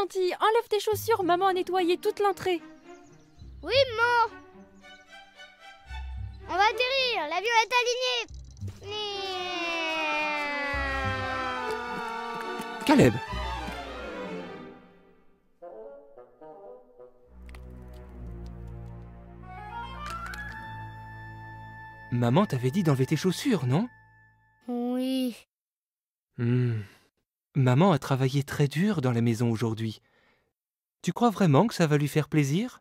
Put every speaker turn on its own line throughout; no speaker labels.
gentil. Enlève tes chaussures, maman a nettoyé toute l'entrée.
Oui, maman. On va atterrir, l'avion est aligné.
Caleb! Maman t'avait dit d'enlever tes chaussures, non?
Oui.
Maman a travaillé très dur dans la maison aujourd'hui. Tu crois vraiment que ça va lui faire plaisir?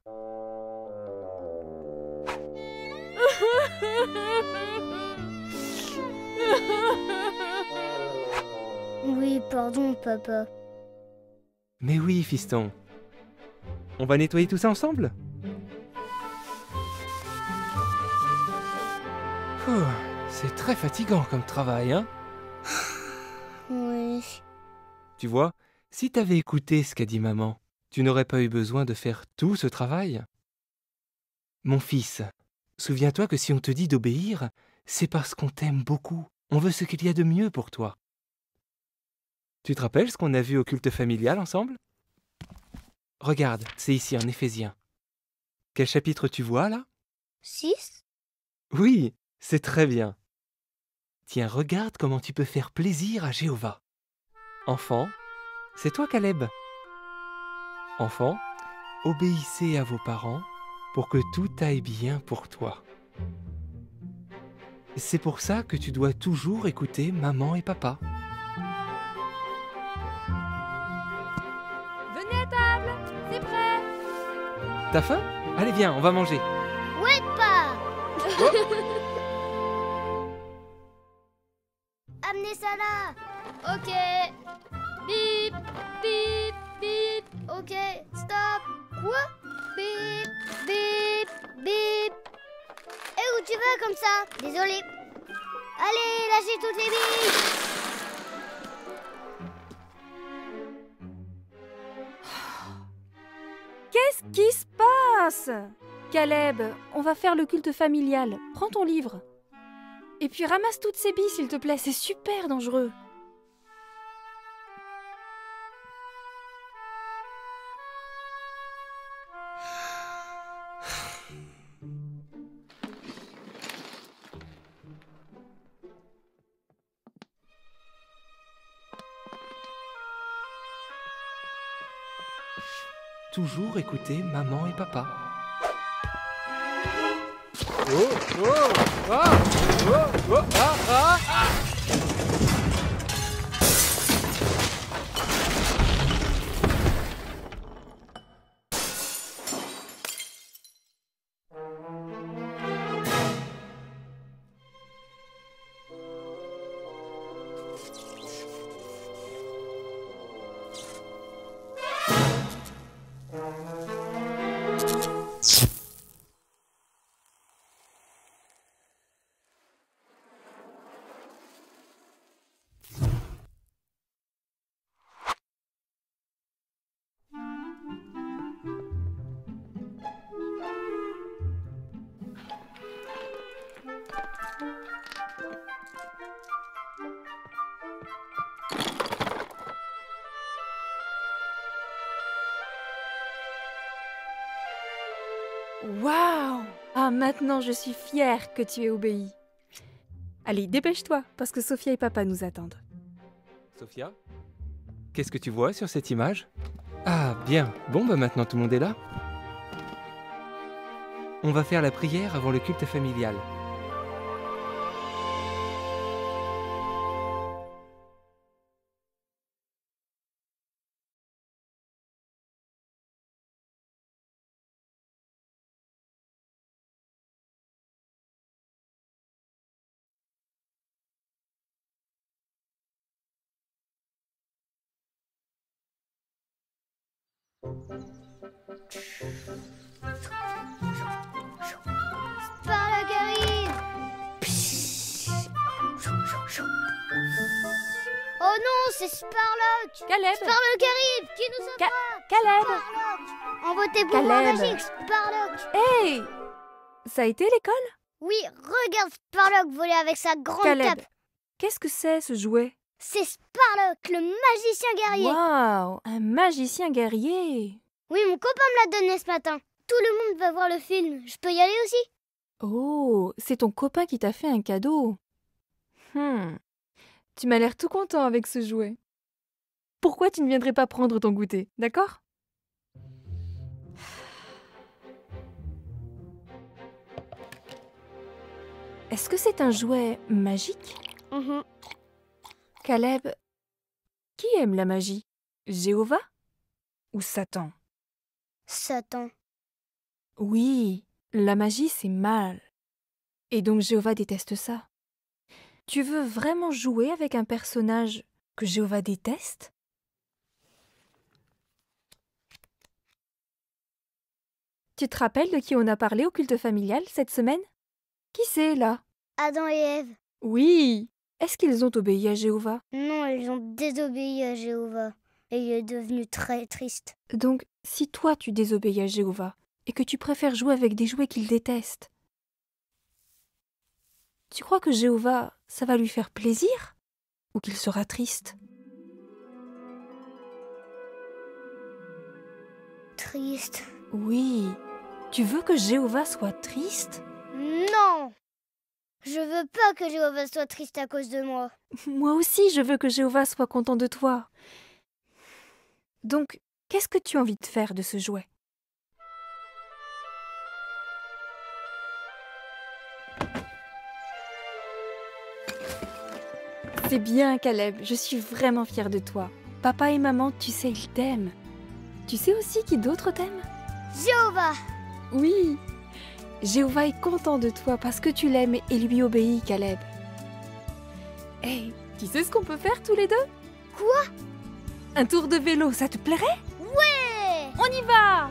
Oui, pardon, papa.
Mais oui, fiston. On va nettoyer tout ça ensemble? Ouh, c'est très fatigant comme travail, hein?
Oui.
Tu vois, si t'avais écouté ce qu'a dit maman, tu n'aurais pas eu besoin de faire tout ce travail. Mon fils, souviens-toi que si on te dit d'obéir, c'est parce qu'on t'aime beaucoup. On veut ce qu'il y a de mieux pour toi. Tu te rappelles ce qu'on a vu au culte familial ensemble? Regarde, c'est ici en Éphésiens. Quel chapitre tu vois là?
6.
Oui, c'est très bien. Tiens, regarde comment tu peux faire plaisir à Jéhovah. Enfant, c'est toi Caleb. Enfant, obéissez à vos parents pour que tout aille bien pour toi. C'est pour ça que tu dois toujours écouter maman et papa.
Venez à table, c'est prêt.
T'as faim? Allez viens, on va manger.
Ouais, pas. Amenez ça là. Ok. Bip, bip, bip. Ok, stop. Quoi? Bip, bip, bip. Et où tu vas comme ça? Désolé. Allez, lâchez toutes les billes.
Qu'est-ce qui se passe? Caleb, on va faire le culte familial. Prends ton livre. Et puis ramasse toutes ces billes, s'il te plaît. C'est super dangereux.
Toujours écouter maman et papa.
Waouh! Ah, maintenant je suis fière que tu aies obéi. Allez, dépêche-toi, parce que Sophia et papa nous attendent.
Sophia, qu'est-ce que tu vois sur cette image? Ah, bien. Bon, bah maintenant tout le monde est là. On va faire la prière avant le culte familial.
Sparlock arrive. Oh non, c'est Sparlock.
Caleb!
Sparlock arrive. Qui nous attrape?
Caleb!
Sparlock. Envoie tes pouvoirs
Caleb.
magiques, Sparlock.
Hey! Ça a été l'école?
Oui, regarde Sparlock voler avec sa grande
Caleb,
cape.
qu'est-ce que c'est ce jouet?
C'est Sparlock, le magicien guerrier.
Waouh, un magicien guerrier.
Oui, mon copain me l'a donné ce matin. Tout le monde va voir le film. Je peux y aller aussi?
Oh, c'est ton copain qui t'a fait un cadeau. Tu m'as l'air tout content avec ce jouet. Pourquoi tu ne viendrais pas prendre ton goûter, d'accord? Est-ce que c'est un jouet magique? Caleb, qui aime la magie? Jéhovah ou Satan?
Satan.
Oui, la magie c'est mal. Et donc Jéhovah déteste ça. Tu veux vraiment jouer avec un personnage que Jéhovah déteste? Tu te rappelles de qui on a parlé au culte familial cette semaine? Qui c'est là?
Adam et Ève.
Oui! Est-ce qu'ils ont obéi à Jéhovah?
Non, ils ont désobéi à Jéhovah. Et il est devenu très triste.
Donc, si toi tu désobéis à Jéhovah et que tu préfères jouer avec des jouets qu'il déteste, tu crois que Jéhovah, ça va lui faire plaisir? Ou qu'il sera triste?
Triste.
Oui. Tu veux que Jéhovah soit triste?
Non! Je veux pas que Jéhovah soit triste à cause de moi.
Moi aussi, je veux que Jéhovah soit content de toi. Donc, qu'est-ce que tu as envie de faire de ce jouet? C'est bien, Caleb. Je suis vraiment fière de toi. Papa et maman, tu sais, ils t'aiment. Tu sais aussi qui d'autre t'aime?
Jéhovah!
Oui. Jéhovah est content de toi parce que tu l'aimes et lui obéis, Caleb. Hey, tu sais ce qu'on peut faire tous les deux?
Quoi?
Un tour de vélo, ça te plairait?
Ouais!
On y va!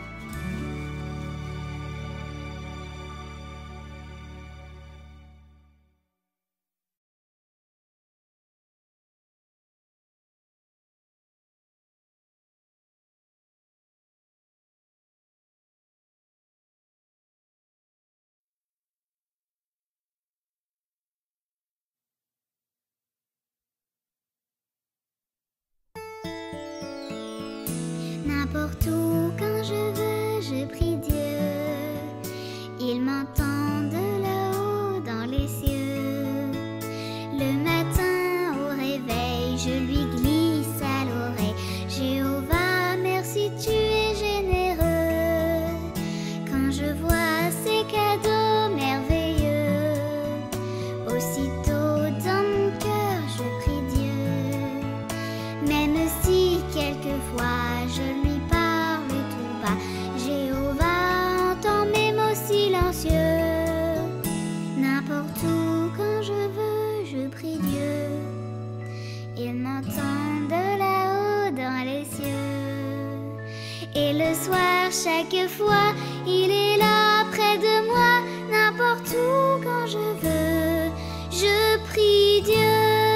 N'importe où, quand je veux, je prie Dieu. Il m'entend de là-haut dans les cieux. Le matin au réveil, je lui glisse à l'oreille: Jéhovah, merci, tu es généreux. Quand je vois ces cadeaux merveilleux, aussitôt dans mon cœur, je prie Dieu. Même si quelquefois je lui parle tout bas, Jéhovah entend mes mots silencieux. N'importe où, quand je veux, je prie Dieu. Il m'entend de là-haut dans les cieux. Et le soir, chaque fois, il est là près de moi. N'importe où, quand je veux, je prie Dieu.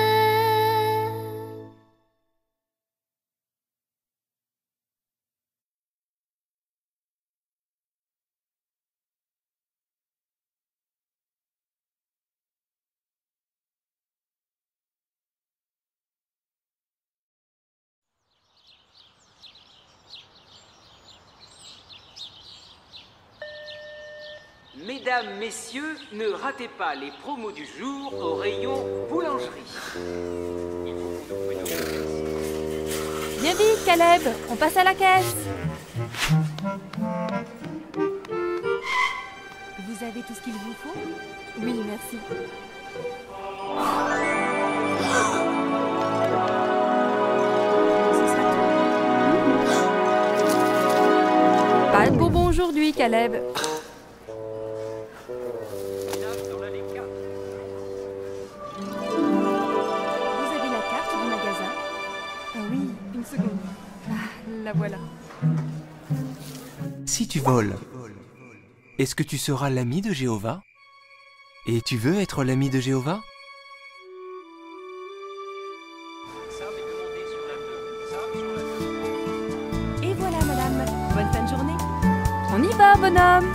Mesdames, messieurs, ne ratez pas les promos du jour au rayon boulangerie.
Viens vite, Caleb, on passe à la caisse.
Vous avez tout ce qu'il vous faut?
Oui, merci.
Ce sera tout.
Pas de bonbons aujourd'hui, Caleb.
Vous avez la carte du magasin?
Ah oui, une seconde. Ah, la voilà.
Si tu voles, est-ce que tu seras l'ami de Jéhovah? Et tu veux être l'ami de Jéhovah?
Et voilà, madame. Bonne fin de journée.
On y va, bonhomme.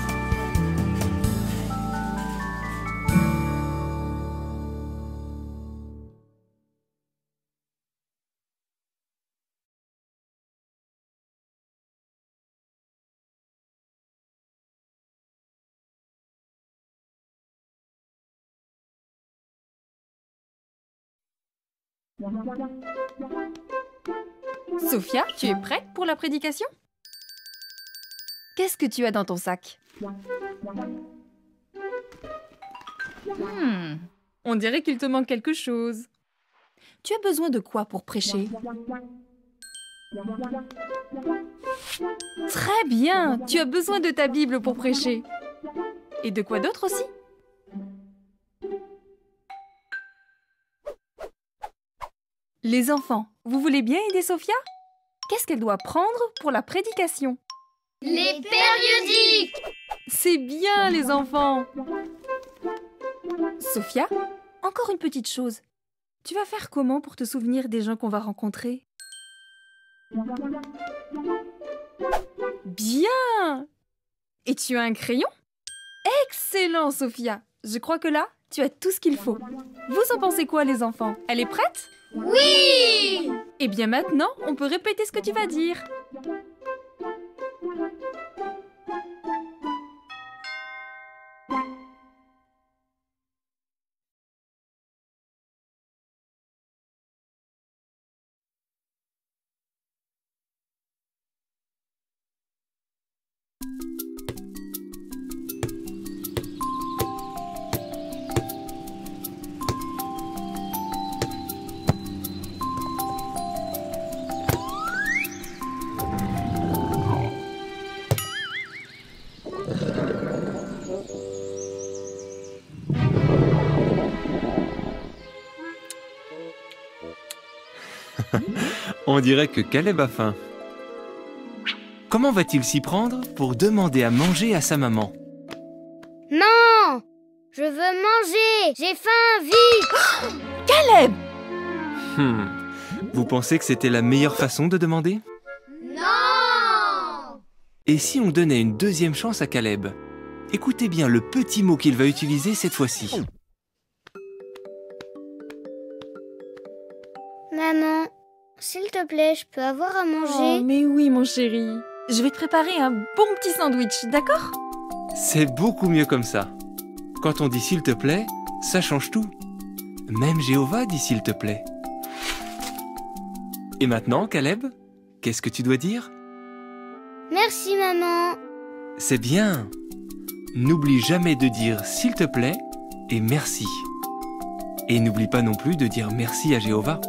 Sophia, tu es prête pour la prédication? Qu'est-ce que tu as dans ton sac? On dirait qu'il te manque quelque chose. Tu as besoin de quoi pour prêcher? Très bien, tu as besoin de ta Bible pour prêcher. Et de quoi d'autre aussi? Les enfants, vous voulez bien aider Sophia? Qu'est-ce qu'elle doit prendre pour la prédication?
Les périodiques!
C'est bien, les enfants! Sophia, encore une petite chose. Tu vas faire comment pour te souvenir des gens qu'on va rencontrer? Bien! Et tu as un crayon? Excellent, Sophia! Je crois que là, tu as tout ce qu'il faut. Vous en pensez quoi, les enfants? Elle est prête?
Oui!
Eh bien maintenant, on peut répéter ce que tu vas dire.
On dirait que Caleb a faim. Comment va-t-il s'y prendre pour demander à manger à sa maman?
Non! Je veux manger! J'ai faim, vite!
Caleb!
Vous pensez que c'était la meilleure façon de demander?
Non!
Et si on donnait une deuxième chance à Caleb? Écoutez bien le petit mot qu'il va utiliser cette fois-ci.
Maman, s'il te plaît, je peux avoir à manger?
Oh, mais oui, mon chéri. Je vais te préparer un bon petit sandwich, d'accord?
C'est beaucoup mieux comme ça. Quand on dit s'il te plaît, ça change tout. Même Jéhovah dit s'il te plaît. Et maintenant, Caleb, qu'est-ce que tu dois dire?
Merci, maman.
C'est bien. N'oublie jamais de dire s'il te plaît et merci. Et n'oublie pas non plus de dire merci à Jéhovah.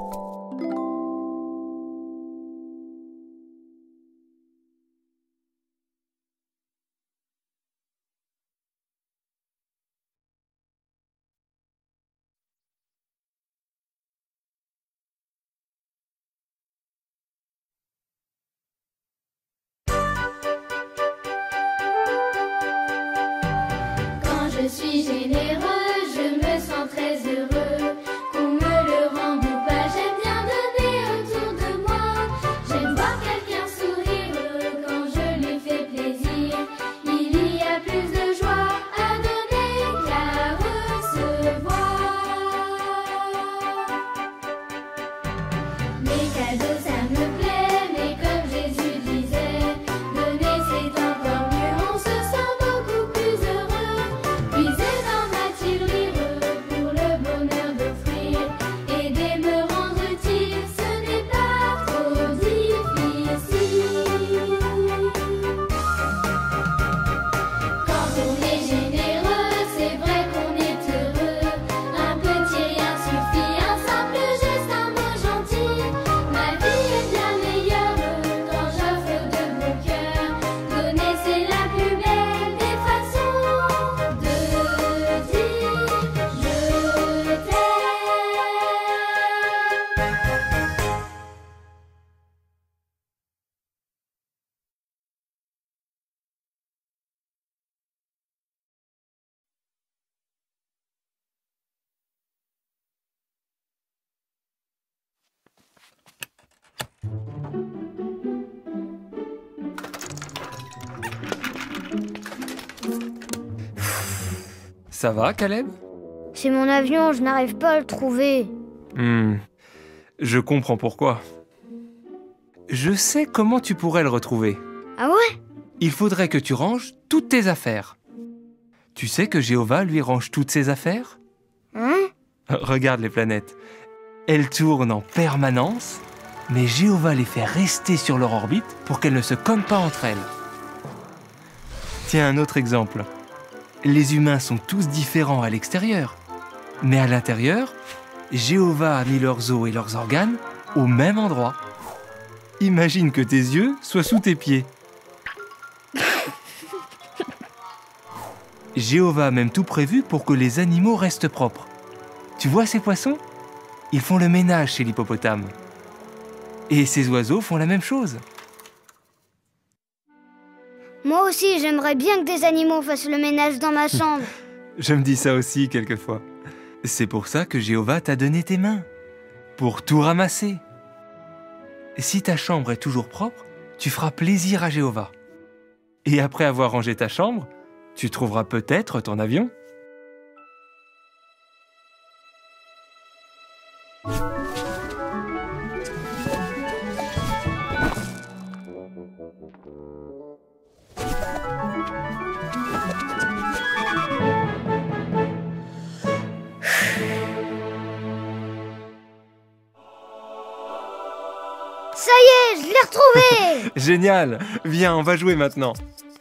Quand je suis généreux, je me sens très heureux. Qu'on me le rende ou pas, j'aime bien donner autour de moi. J'aime voir quelqu'un sourire quand je lui fais plaisir. Il y a plus de joie à donner qu'à recevoir. Les cadeaux, ça me plaît, mais comme Jésus disait, donner c'est encore mieux, on se sent beaucoup plus heureux. Puiser dans ma tirelire pour le bonheur d'offrir, aider me rendre utile, ce n'est pas trop difficile. Quand on est généreux, c'est vrai qu'on est heureux. Un petit rien suffit, un simple geste, un mot gentil. Ma vie est bien meilleure quand j'offre de bon cœur. Donner, c'est la plus belle des façons de dire je t'aime.
Ça va, Caleb?
C'est mon avion, je n'arrive pas à le trouver.
Je comprends pourquoi. Je sais comment tu pourrais le retrouver.
Ah ouais?
Il faudrait que tu ranges toutes tes affaires. Tu sais que Jéhovah lui range toutes ses affaires?
Hein?
Regarde les planètes. Elles tournent en permanence, mais Jéhovah les fait rester sur leur orbite pour qu'elles ne se cognent pas entre elles. Tiens, un autre exemple. Les humains sont tous différents à l'extérieur, mais à l'intérieur, Jéhovah a mis leurs os et leurs organes au même endroit. Imagine que tes yeux soient sous tes pieds. Jéhovah a même tout prévu pour que les animaux restent propres. Tu vois ces poissons? Ils font le ménage chez l'hippopotame. Et ces oiseaux font la même chose.
Moi aussi, j'aimerais bien que des animaux fassent le ménage dans ma chambre.
Je me dis ça aussi quelquefois. C'est pour ça que Jéhovah t'a donné tes mains. Pour tout ramasser. Si ta chambre est toujours propre, tu feras plaisir à Jéhovah. Et après avoir rangé ta chambre, tu trouveras peut-être ton avion.
Ça y est, je l'ai retrouvé.
Génial! Viens, on va jouer maintenant.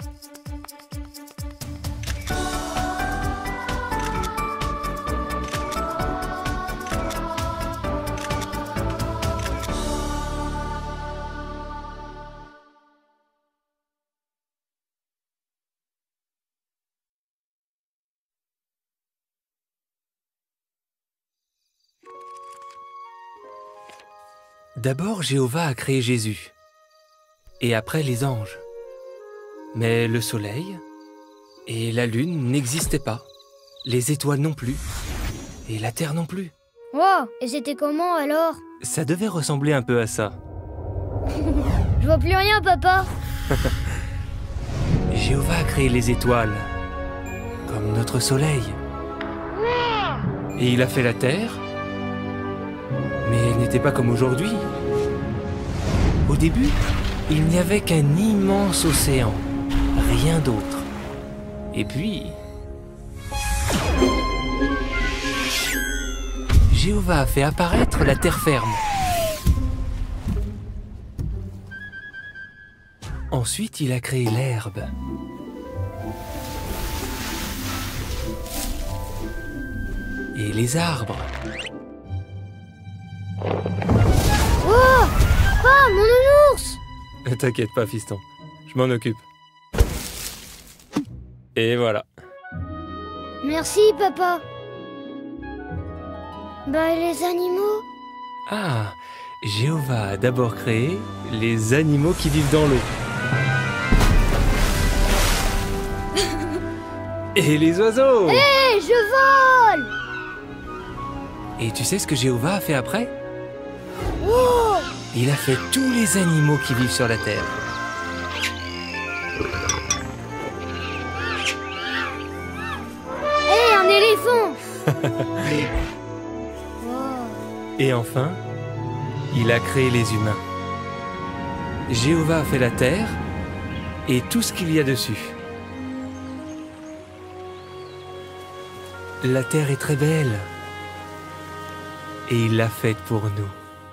D'abord, Jéhovah a créé Jésus, et après les anges. Mais le soleil et la lune n'existaient pas, les étoiles non plus, et la terre non plus.
Wow, et c'était comment alors?
Ça devait ressembler un peu à ça.
Je vois plus rien, papa.
Jéhovah a créé les étoiles, comme notre soleil. Et il a fait la terre, mais elle n'était pas comme aujourd'hui. Au début, il n'y avait qu'un immense océan, rien d'autre. Et puis... Jéhovah a fait apparaître la terre ferme. Ensuite, il a créé l'herbe. Et les arbres.
Oh, pas mon nounours.
T'inquiète pas, fiston. Je m'en occupe. Et voilà.
Merci, papa. Bah, et les animaux?
Ah, Jéhovah a d'abord créé les animaux qui vivent dans l'eau. Et les oiseaux.
Hé, je vole.
Et tu sais ce que Jéhovah a fait après?
Oh,
Il a fait tous les animaux qui vivent sur la terre.
hé, un éléphant. Wow.
Et enfin, il a créé les humains. Jéhovah a fait la terre et tout ce qu'il y a dessus. La terre est très belle et il l'a faite pour nous.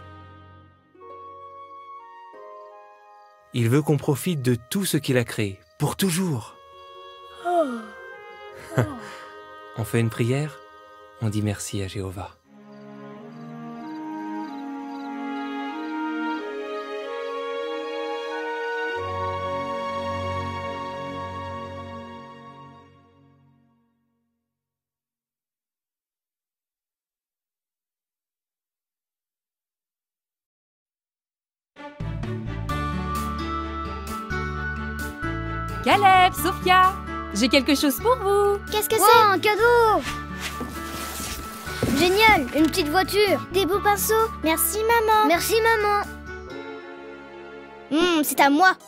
Il veut qu'on profite de tout ce qu'il a créé, pour toujours. On fait une prière, on dit merci à Jéhovah.
Caleb, Sophia, j'ai quelque chose pour vous.
Qu'est-ce que c'est? Un cadeau. Génial, une petite voiture.
Des beaux pinceaux. Merci, maman.
Merci, maman.
C'est à moi.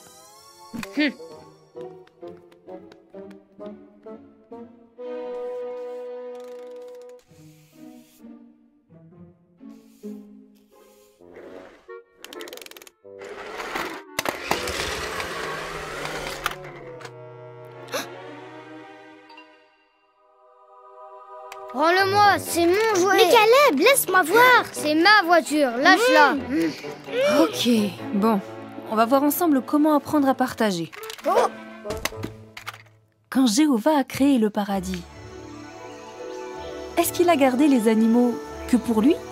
Rends-le-moi. moi, c'est mon jouet.
Mais Caleb, laisse-moi voir.
C'est ma voiture, lâche-la.
Ok, bon. On va voir ensemble comment apprendre à partager.
Oh.
Quand Jéhovah a créé le paradis, est-ce qu'il a gardé les animaux que pour lui?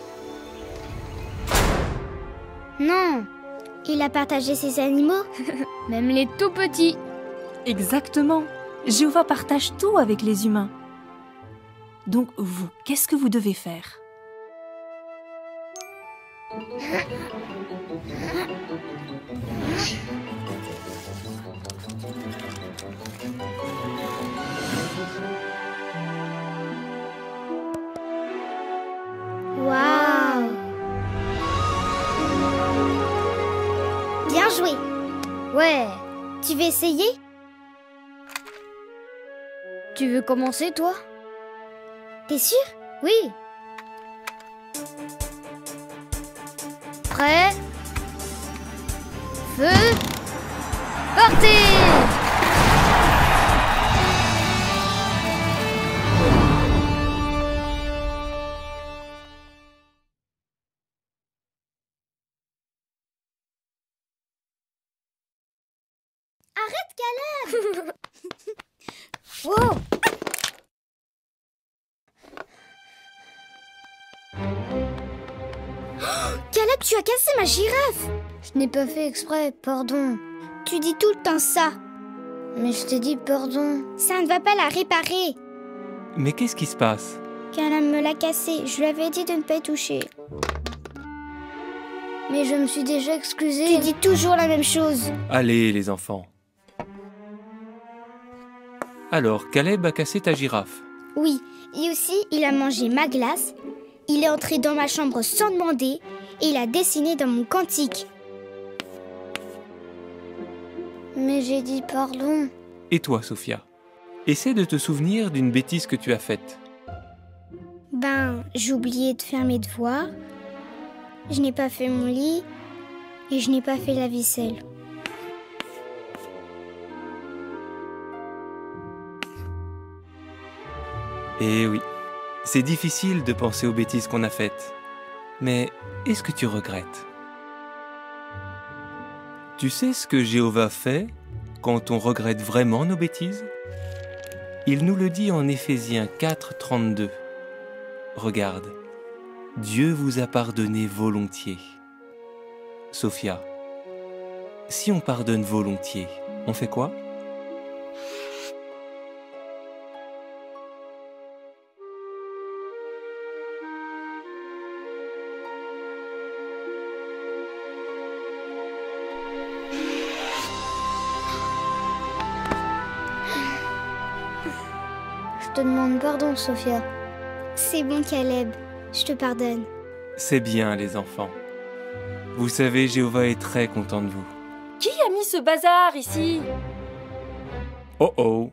Non, il a partagé ses animaux.
Même les tout petits.
Exactement. Jéhovah partage tout avec les humains. Donc vous, qu'est-ce que vous devez faire?
Waouh! Bien joué.
Ouais.
Tu veux essayer?
Tu veux commencer, toi?
T'es sûr?
Oui. Prêt? Feu! Partez!
Wow! Caleb, tu as cassé ma girafe.
Je n'ai pas fait exprès, pardon.
Tu dis tout le temps ça.
Mais je t'ai dit pardon.
Ça ne va pas la réparer.
Mais qu'est-ce qui se passe?
Caleb me l'a cassé. Je lui avais dit de ne pas y toucher.
Mais je me suis déjà excusée.
Tu dis toujours la même chose.
Allez, les enfants. Alors, Caleb a cassé ta girafe.
Oui, et aussi il a mangé ma glace. Il est entré dans ma chambre sans demander et il a dessiné dans mon cantique.
Mais j'ai dit pardon.
Et toi, Sophia? Essaie de te souvenir d'une bêtise que tu as faite.
J'ai oublié de faire mes devoirs. Je n'ai pas fait mon lit et je n'ai pas fait la vaisselle.
Eh oui, c'est difficile de penser aux bêtises qu'on a faites. Mais est-ce que tu regrettes? Tu sais ce que Jéhovah fait quand on regrette vraiment nos bêtises? Il nous le dit en Éphésiens 4, 32. Regarde, Dieu vous a pardonné volontiers. Sophia, si on pardonne volontiers, on fait quoi?
Je te demande pardon, Sophia.
C'est bon, Caleb. Je te pardonne.
C'est bien, les enfants. Vous savez, Jéhovah est très content de vous.
Qui a mis ce bazar ici?
Oh oh!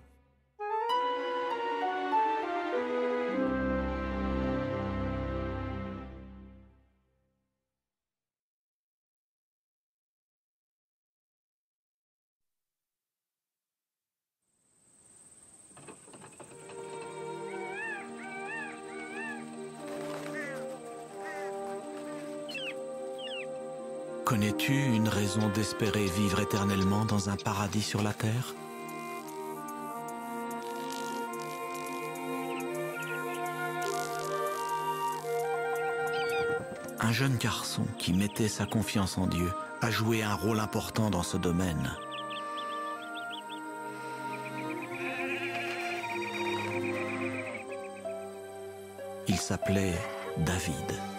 Connais-tu une raison d'espérer vivre éternellement dans un paradis sur la terre? Un jeune garçon qui mettait sa confiance en Dieu a joué un rôle important dans ce domaine. Il s'appelait David.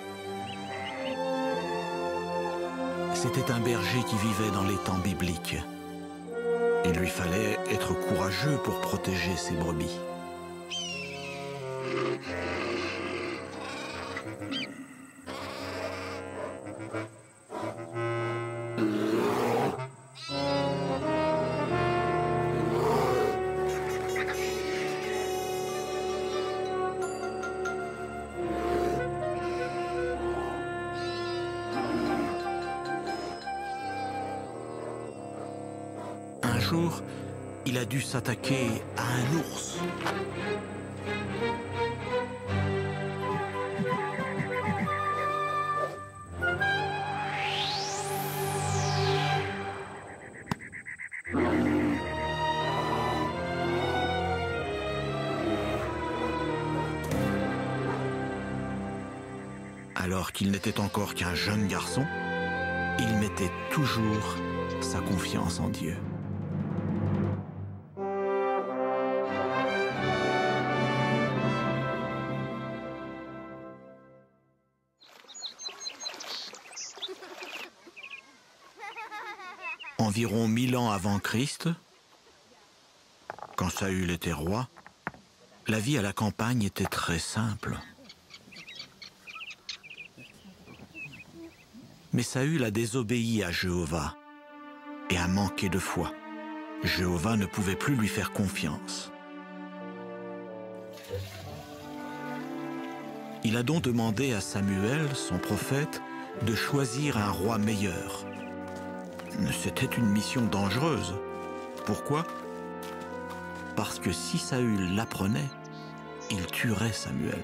C'était un berger qui vivait dans les temps bibliques. Il lui fallait être courageux pour protéger ses brebis. Un jour, il a dû s'attaquer à un ours. alors qu'il n'était encore qu'un jeune garçon, il mettait toujours sa confiance en Dieu. Environ 1000 ans avant Christ, quand Saül était roi, la vie à la campagne était très simple. Mais Saül a désobéi à Jéhovah et a manqué de foi. Jéhovah ne pouvait plus lui faire confiance. Il a donc demandé à Samuel, son prophète, de choisir un roi meilleur. C'était une mission dangereuse. Pourquoi? Parce que si Saül l'apprenait, il tuerait Samuel.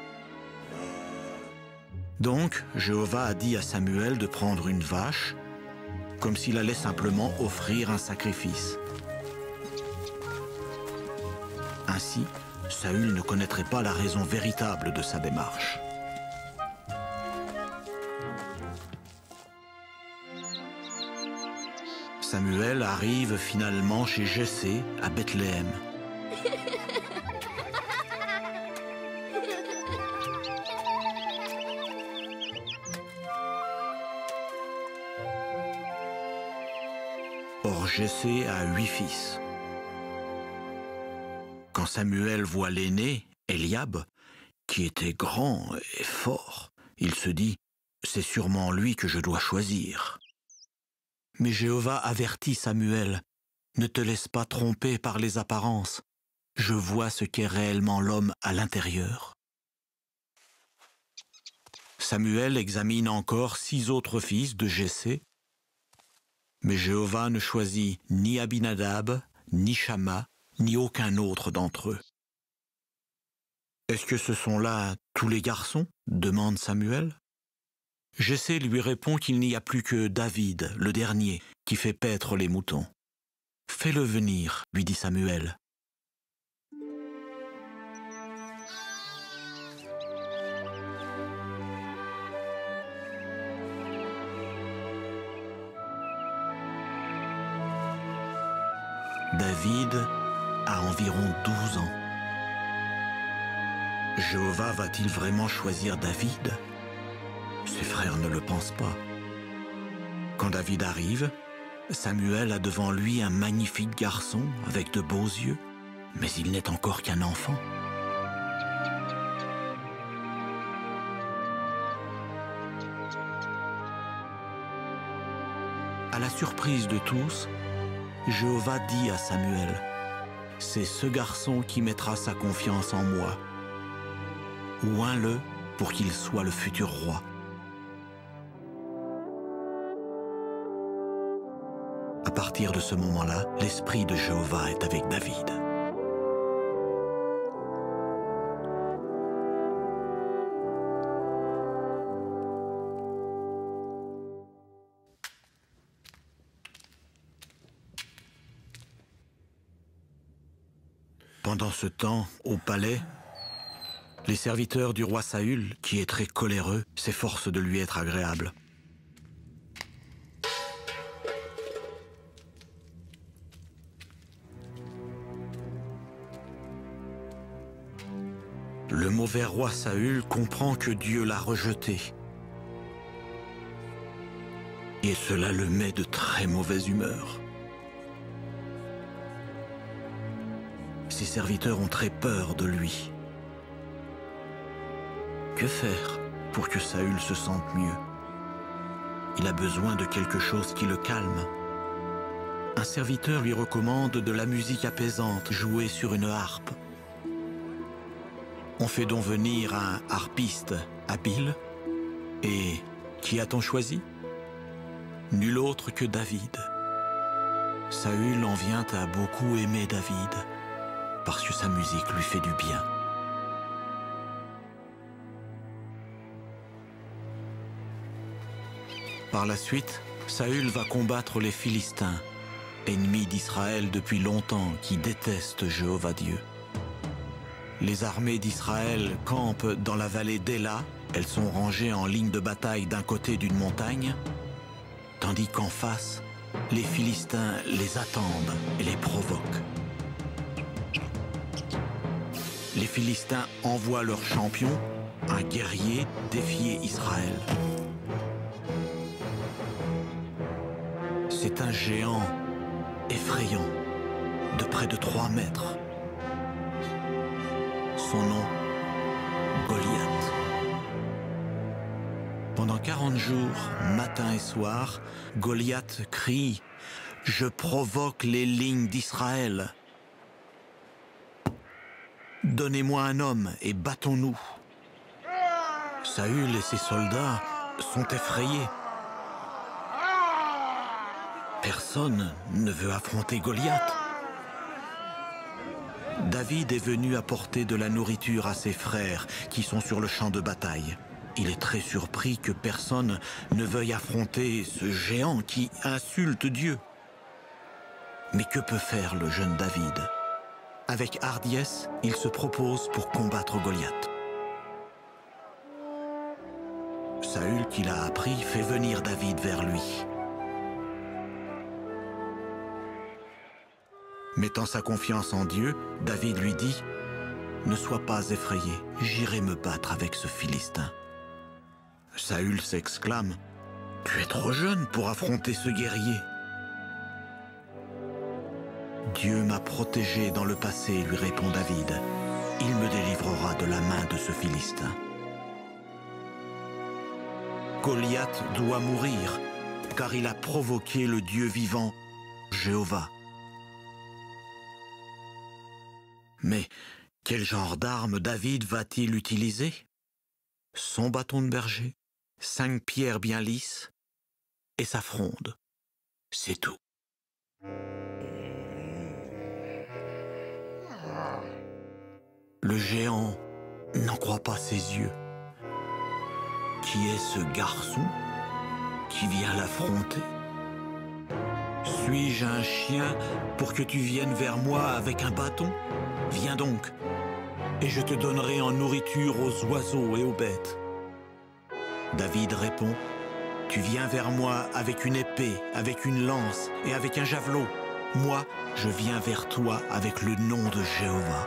Donc, Jéhovah a dit à Samuel de prendre une vache, comme s'il allait simplement offrir un sacrifice. Ainsi, Saül ne connaîtrait pas la raison véritable de sa démarche. Samuel arrive finalement chez Jessé à Bethléem. Or Jessé a 8 fils. Quand Samuel voit l'aîné, Eliab, qui était grand et fort, il se dit « C'est sûrement lui que je dois choisir ». Mais Jéhovah avertit Samuel, « Ne te laisse pas tromper par les apparences, je vois ce qu'est réellement l'homme à l'intérieur. » Samuel examine encore 6 autres fils de Jessé, mais Jéhovah ne choisit ni Abinadab, ni Shamma, ni aucun autre d'entre eux. « Est-ce que ce sont là tous les garçons ?» demande Samuel. Jessé lui répond qu'il n'y a plus que David, le dernier, qui fait paître les moutons. « Fais-le venir, lui dit Samuel. David a environ 12 ans. Jéhovah va-t-il vraiment choisir David ? Ses frères ne le pensent pas. Quand David arrive, Samuel a devant lui un magnifique garçon avec de beaux yeux, mais il n'est encore qu'un enfant. À la surprise de tous, Jéhovah dit à Samuel, « C'est ce garçon qui mettra sa confiance en moi. Oins-le pour qu'il soit le futur roi. » À partir de ce moment-là, l'esprit de Jéhovah est avec David. Pendant ce temps, au palais, les serviteurs du roi Saül, qui est très coléreux, s'efforcent de lui être agréables. Le mauvais roi Saül comprend que Dieu l'a rejeté. Et cela le met de très mauvaise humeur. Ses serviteurs ont très peur de lui. Que faire pour que Saül se sente mieux? Il a besoin de quelque chose qui le calme. Un serviteur lui recommande de la musique apaisante jouée sur une harpe. On fait donc venir un harpiste habile. Et qui a-t-on choisi? Nul autre que David. Saül en vient à beaucoup aimer David, parce que sa musique lui fait du bien. Par la suite, Saül va combattre les Philistins, ennemis d'Israël depuis longtemps qui détestent Jéhovah Dieu. Les armées d'Israël campent dans la vallée d'Éla, Elles sont rangées en ligne de bataille d'un côté d'une montagne, tandis qu'en face, les Philistins les attendent et les provoquent. Les Philistins envoient leur champion, un guerrier, défier Israël. C'est un géant effrayant, de près de 3 mètres. Son nom, Goliath. Pendant 40 jours, matin et soir, Goliath crie « Je provoque les lignes d'Israël. Donnez-moi un homme et battons-nous. » Saül et ses soldats sont effrayés. Personne ne veut affronter Goliath. David est venu apporter de la nourriture à ses frères qui sont sur le champ de bataille. Il est très surpris que personne ne veuille affronter ce géant qui insulte Dieu. Mais que peut faire le jeune David? Avec hardiesse, il se propose pour combattre Goliath. Saül, qui l'a appris, fait venir David vers lui. Mettant sa confiance en Dieu, David lui dit « Ne sois pas effrayé, j'irai me battre avec ce Philistin. » Saül s'exclame « Tu es trop jeune pour affronter ce guerrier. » « Dieu m'a protégé dans le passé, lui répond David. Il me délivrera de la main de ce Philistin. Goliath doit mourir, car il a provoqué le Dieu vivant, Jéhovah. Mais quel genre d'arme David va-t-il utiliser? Son bâton de berger, 5 pierres bien lisses et sa fronde. C'est tout. Le géant n'en croit pas ses yeux. Qui est ce garçon qui vient l'affronter? Suis-je un chien pour que tu viennes vers moi avec un bâton? Viens donc, et je te donnerai en nourriture aux oiseaux et aux bêtes. David répond, tu viens vers moi avec une épée, avec une lance et avec un javelot. Moi, je viens vers toi avec le nom de Jéhovah.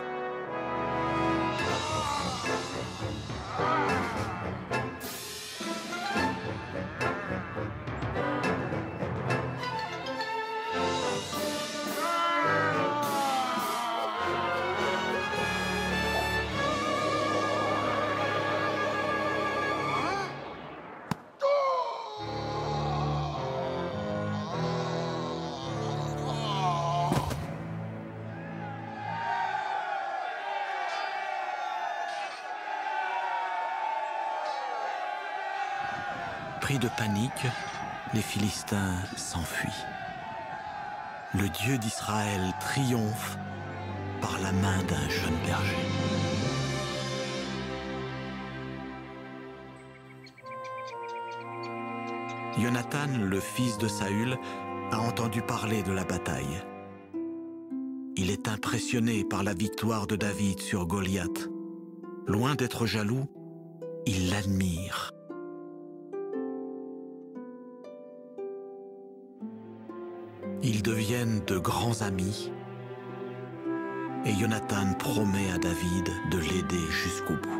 Pris de panique, les Philistins s'enfuient. Le Dieu d'Israël triomphe par la main d'un jeune berger. Jonathan, le fils de Saül, a entendu parler de la bataille. Il est impressionné par la victoire de David sur Goliath. Loin d'être jaloux, il l'admire. Ils deviennent de grands amis et Jonathan promet à David de l'aider jusqu'au bout.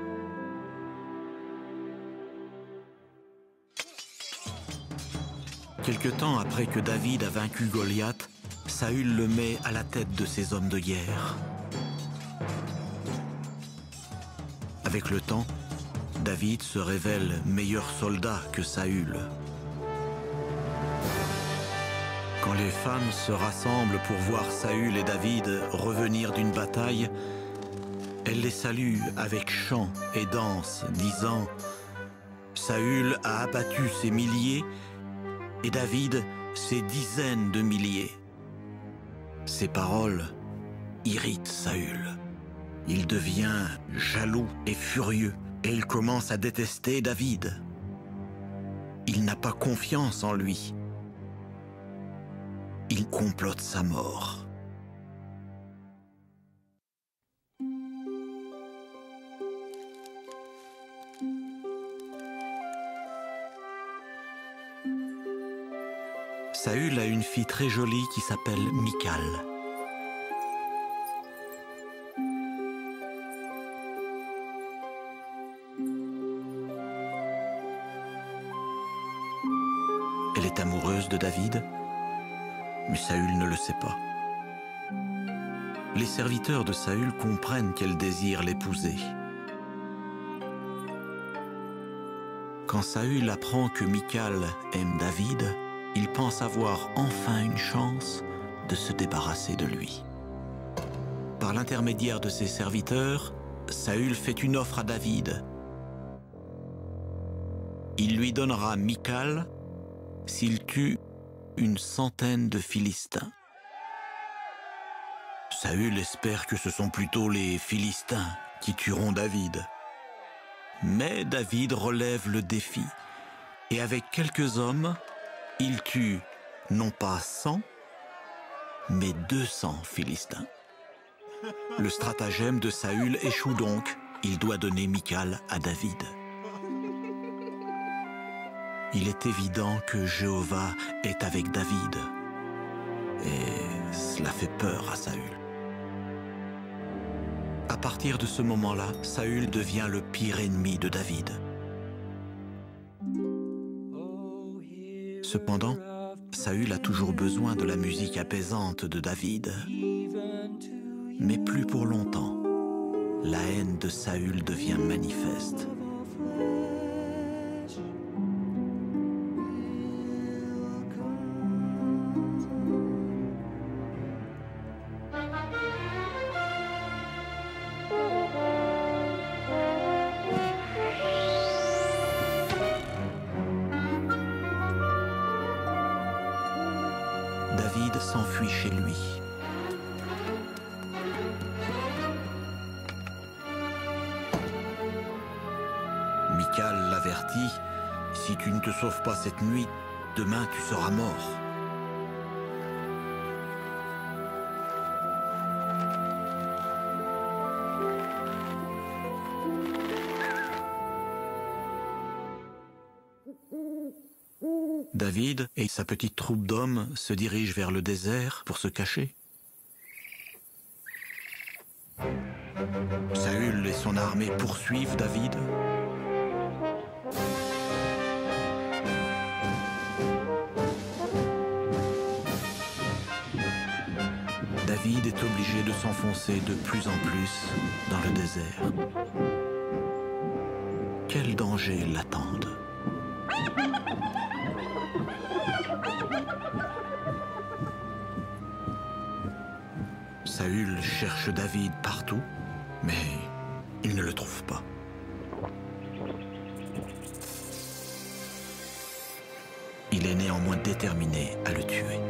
Quelque temps après que David a vaincu Goliath, Saül le met à la tête de ses hommes de guerre. Avec le temps, David se révèle meilleur soldat que Saül. Quand les femmes se rassemblent pour voir Saül et David revenir d'une bataille, elles les saluent avec chants et danses, disant « Saül a abattu ses milliers et David ses dizaines de milliers. » Ces paroles irritent Saül. Il devient jaloux et furieux et il commence à détester David. Il n'a pas confiance en lui. Il complote sa mort. Saül a une fille très jolie qui s'appelle Michal. Elle est amoureuse de David, mais Saül ne le sait pas. Les serviteurs de Saül comprennent qu'elle désire l'épouser. Quand Saül apprend que Michal aime David, il pense avoir enfin une chance de se débarrasser de lui. Par l'intermédiaire de ses serviteurs, Saül fait une offre à David. Il lui donnera Michal s'il tue une centaine de Philistins. Saül espère que ce sont plutôt les Philistins qui tueront David. Mais David relève le défi et avec quelques hommes, il tue non pas 100, mais 200 Philistins. Le stratagème de Saül échoue donc. Il doit donner Michal à David. Il est évident que Jéhovah est avec David. Et cela fait peur à Saül. À partir de ce moment-là, Saül devient le pire ennemi de David. Cependant, Saül a toujours besoin de la musique apaisante de David. Mais plus pour longtemps. La haine de Saül devient manifeste. David s'enfuit chez lui. Michal l'avertit, « Si tu ne te sauves pas cette nuit, demain tu seras mort. » David et sa petite troupe d'hommes se dirigent vers le désert pour se cacher. Saül et son armée poursuivent David. David est obligé de s'enfoncer de plus en plus dans le désert. Quels dangers l'attendent? Saül cherche David partout, mais il ne le trouve pas. Il est néanmoins déterminé à le tuer.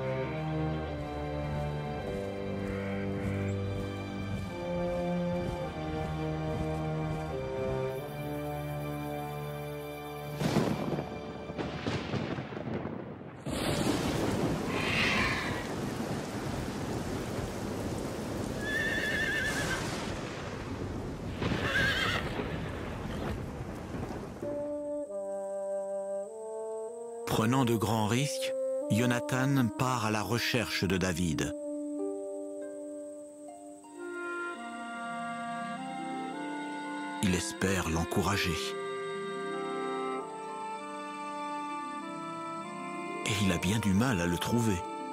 Prenant de grands risques, Jonathan part à la recherche de David. Il espère l'encourager. Et il a bien du mal à le trouver.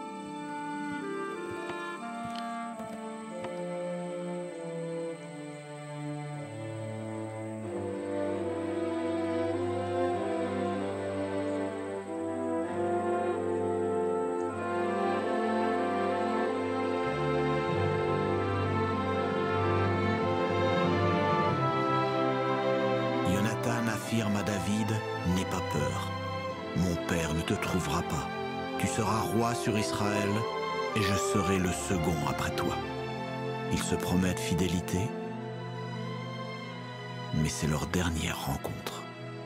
Affirme à David, n'aie pas peur. Mon père ne te trouvera pas. Tu seras roi sur Israël et je serai le second après toi. Ils se promettent fidélité, mais c'est leur dernière rencontre.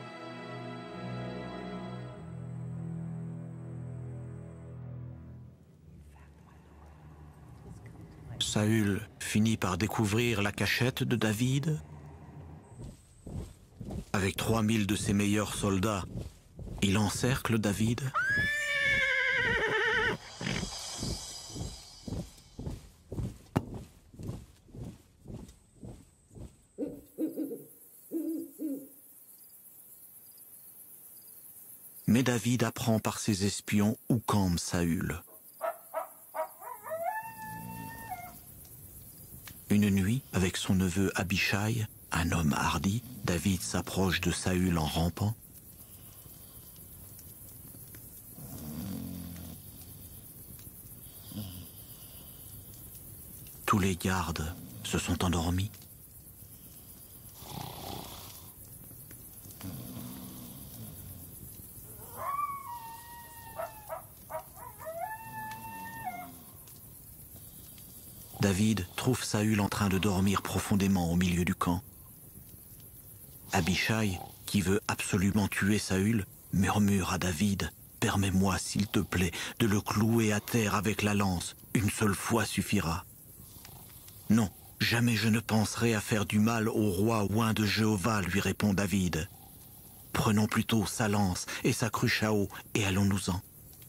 Saül finit par découvrir la cachette de David. Avec 3000 de ses meilleurs soldats, il encercle David. Mais David apprend par ses espions où campe Saül. Une nuit, avec son neveu Abishai, un homme hardi, David s'approche de Saül en rampant. Tous les gardes se sont endormis. David trouve Saül en train de dormir profondément au milieu du camp. Abishai, qui veut absolument tuer Saül, murmure à David « Permets-moi, s'il te plaît, de le clouer à terre avec la lance. Une seule fois suffira. » « Non, jamais je ne penserai à faire du mal au roi oint de Jéhovah, lui répond David. « Prenons plutôt sa lance et sa cruche à eau et allons-nous-en. »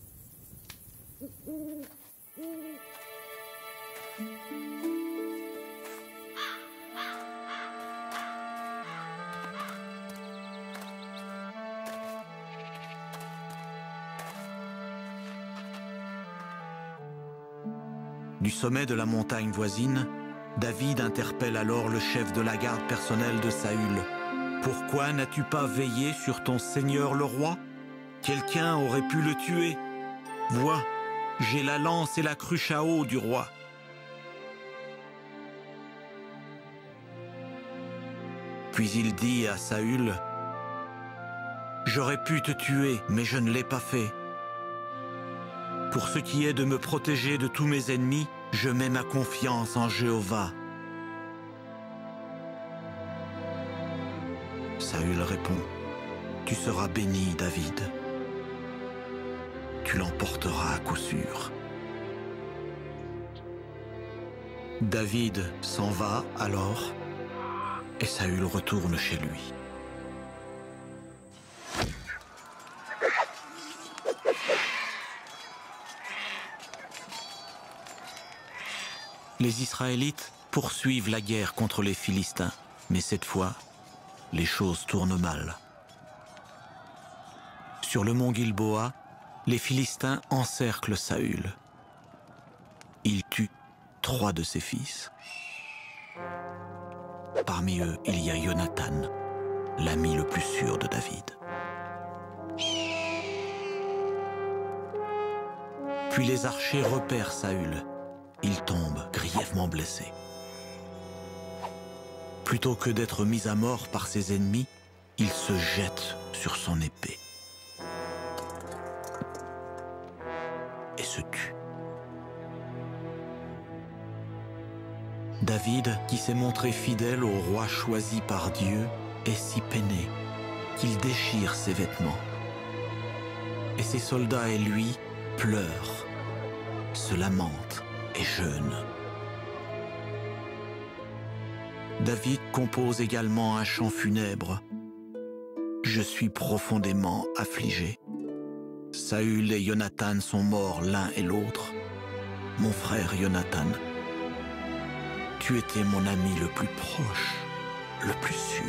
Du sommet de la montagne voisine, David interpelle alors le chef de la garde personnelle de Saül. « Pourquoi n'as-tu pas veillé sur ton seigneur le roi? Quelqu'un aurait pu le tuer. Vois, j'ai la lance et la cruche à eau du roi. » Puis il dit à Saül, « J'aurais pu te tuer, mais je ne l'ai pas fait. Pour ce qui est de me protéger de tous mes ennemis, je mets ma confiance en Jéhovah. » Saül répond, « Tu seras béni, David. Tu l'emporteras à coup sûr. » David s'en va alors, et Saül retourne chez lui. Les Israélites poursuivent la guerre contre les Philistins, mais cette fois, les choses tournent mal. Sur le mont Gilboa, les Philistins encerclent Saül. Ils tuent 3 de ses fils. Parmi eux, il y a Jonathan, l'ami le plus sûr de David. Puis les archers repèrent Saül. Il tombe, grièvement blessé. Plutôt que d'être mis à mort par ses ennemis, il se jette sur son épée et se tue. David, qui s'est montré fidèle au roi choisi par Dieu, est si peiné qu'il déchire ses vêtements. Et ses soldats et lui pleurent, se lamentent et jeûne. David compose également un chant funèbre. « Je suis profondément affligé. Saül et Jonathan sont morts l'un et l'autre. Mon frère Jonathan, tu étais mon ami le plus proche, le plus sûr. »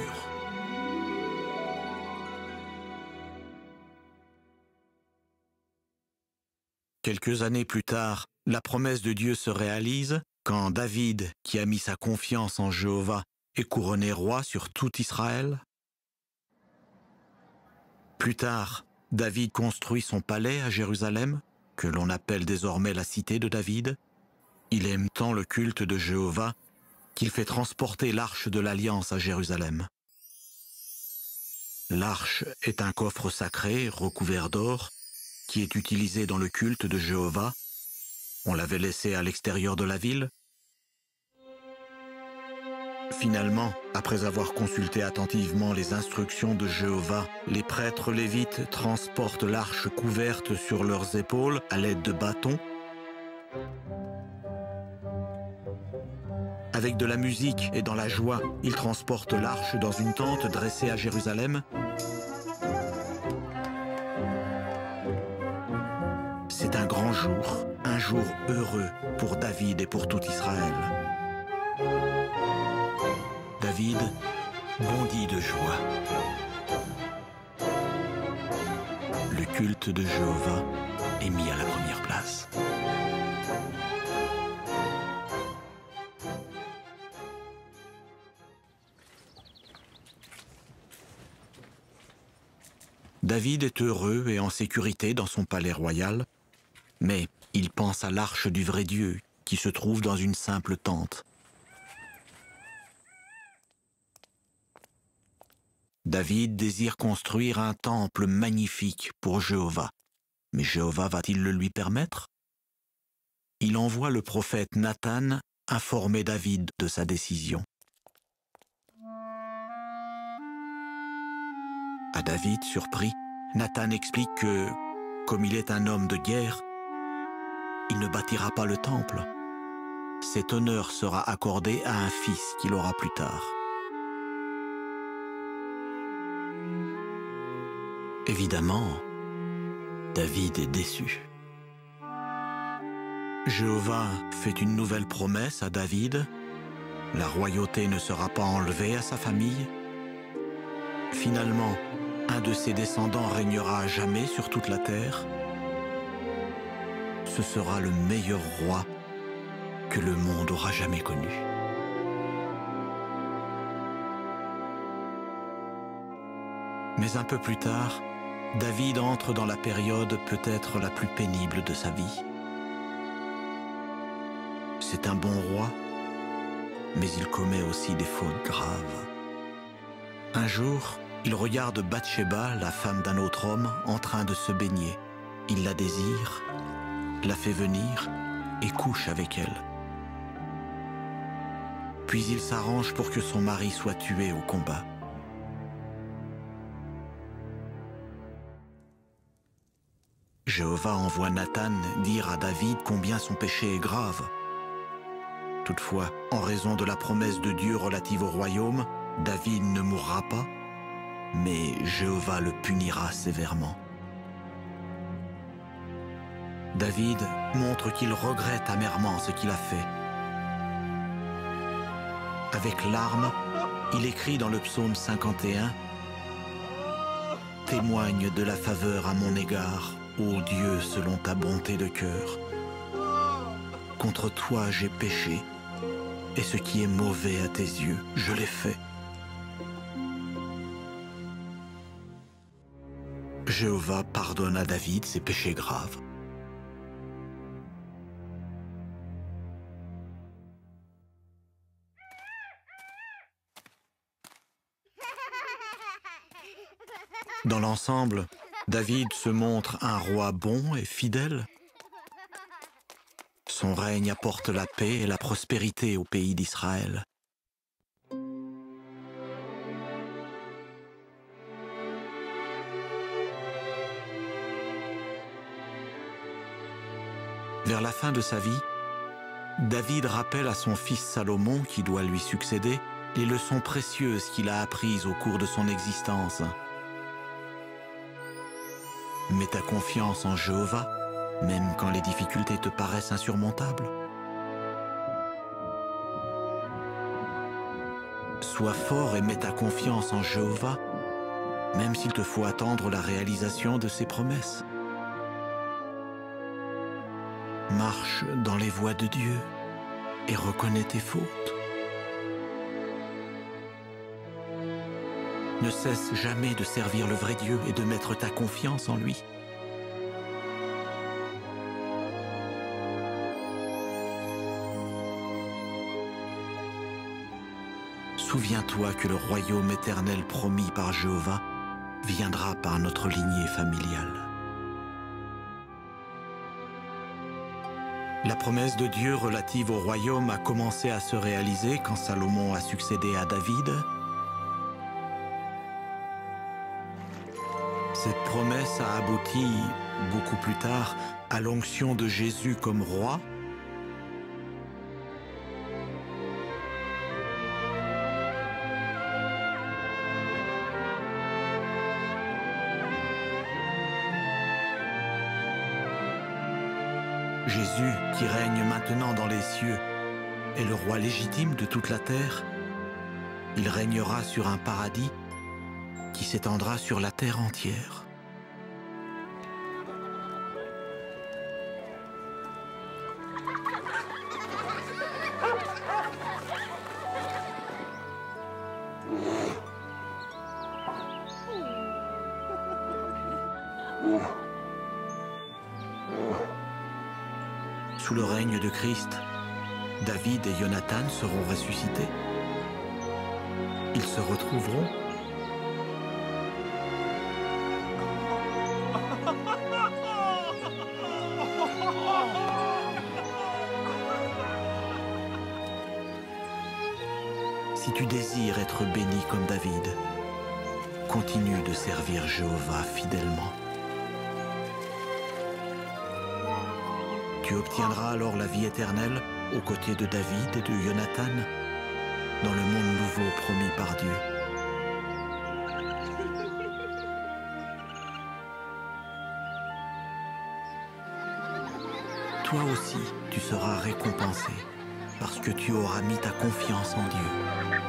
Quelques années plus tard, la promesse de Dieu se réalise quand David, qui a mis sa confiance en Jéhovah, est couronné roi sur tout Israël. Plus tard, David construit son palais à Jérusalem, que l'on appelle désormais la cité de David. Il aime tant le culte de Jéhovah qu'il fait transporter l'arche de l'Alliance à Jérusalem. L'arche est un coffre sacré recouvert d'or qui est utilisé dans le culte de Jéhovah. On l'avait laissé à l'extérieur de la ville. Finalement, après avoir consulté attentivement les instructions de Jéhovah, les prêtres lévites transportent l'arche couverte sur leurs épaules à l'aide de bâtons. Avec de la musique et dans la joie, ils transportent l'arche dans une tente dressée à Jérusalem. C'est un grand jour, un jour heureux pour David et pour tout Israël. David bondit de joie. Le le culte de Jéhovah est mis à la première place. David est heureux et en sécurité dans son palais royal, mais il pense à l'arche du vrai Dieu qui se trouve dans une simple tente. David désire construire un temple magnifique pour Jéhovah. Mais Jéhovah va-t-il le lui permettre? Il envoie le prophète Nathan informer David de sa décision. À David, surpris, Nathan explique que, comme il est un homme de guerre, il ne bâtira pas le temple. Cet honneur sera accordé à un fils qu'il aura plus tard. Évidemment, David est déçu. Jéhovah fait une nouvelle promesse à David. La royauté ne sera pas enlevée à sa famille. Finalement, un de ses descendants régnera à jamais sur toute la terre. Ce sera le meilleur roi que le monde aura jamais connu. Mais un peu plus tard, David entre dans la période peut-être la plus pénible de sa vie. C'est un bon roi, mais il commet aussi des fautes graves. Un jour, il regarde Bathsheba, la femme d'un autre homme, en train de se baigner. Il la désire, la fait venir et couche avec elle. Puis il s'arrange pour que son mari soit tué au combat. Jéhovah envoie Nathan dire à David combien son péché est grave. Toutefois, en raison de la promesse de Dieu relative au royaume, David ne mourra pas, mais Jéhovah le punira sévèrement. David montre qu'il regrette amèrement ce qu'il a fait. Avec larmes, il écrit dans le psaume 51 « Témoigne de la faveur à mon égard, ô Dieu, selon ta bonté de cœur. Contre toi j'ai péché, et ce qui est mauvais à tes yeux, je l'ai fait. » Jéhovah pardonne à David ses péchés graves. Dans l'ensemble, David se montre un roi bon et fidèle. Son règne apporte la paix et la prospérité au pays d'Israël. Vers la fin de sa vie, David rappelle à son fils Salomon, qui doit lui succéder, les leçons précieuses qu'il a apprises au cours de son existence. Mets ta confiance en Jéhovah, même quand les difficultés te paraissent insurmontables. Sois fort et mets ta confiance en Jéhovah, même s'il te faut attendre la réalisation de ses promesses. Marche dans les voies de Dieu et reconnais tes fautes. Ne cesse jamais de servir le vrai Dieu et de mettre ta confiance en lui. Souviens-toi que le royaume éternel promis par Jéhovah viendra par notre lignée familiale. La promesse de Dieu relative au royaume a commencé à se réaliser quand Salomon a succédé à David. Cette promesse a abouti, beaucoup plus tard, à l'onction de Jésus comme roi. Jésus, qui règne maintenant dans les cieux, est le roi légitime de toute la terre. Il régnera sur un paradis qui s'étendra sur la terre entière. Sous le règne de Christ, David et Jonathan seront ressuscités. Ils se retrouveront. Si tu désires être béni comme David, continue de servir Jéhovah fidèlement. Tu obtiendras alors la vie éternelle aux côtés de David et de Jonathan dans le monde nouveau promis par Dieu. Toi aussi, tu seras récompensé parce que tu auras mis ta confiance en Dieu.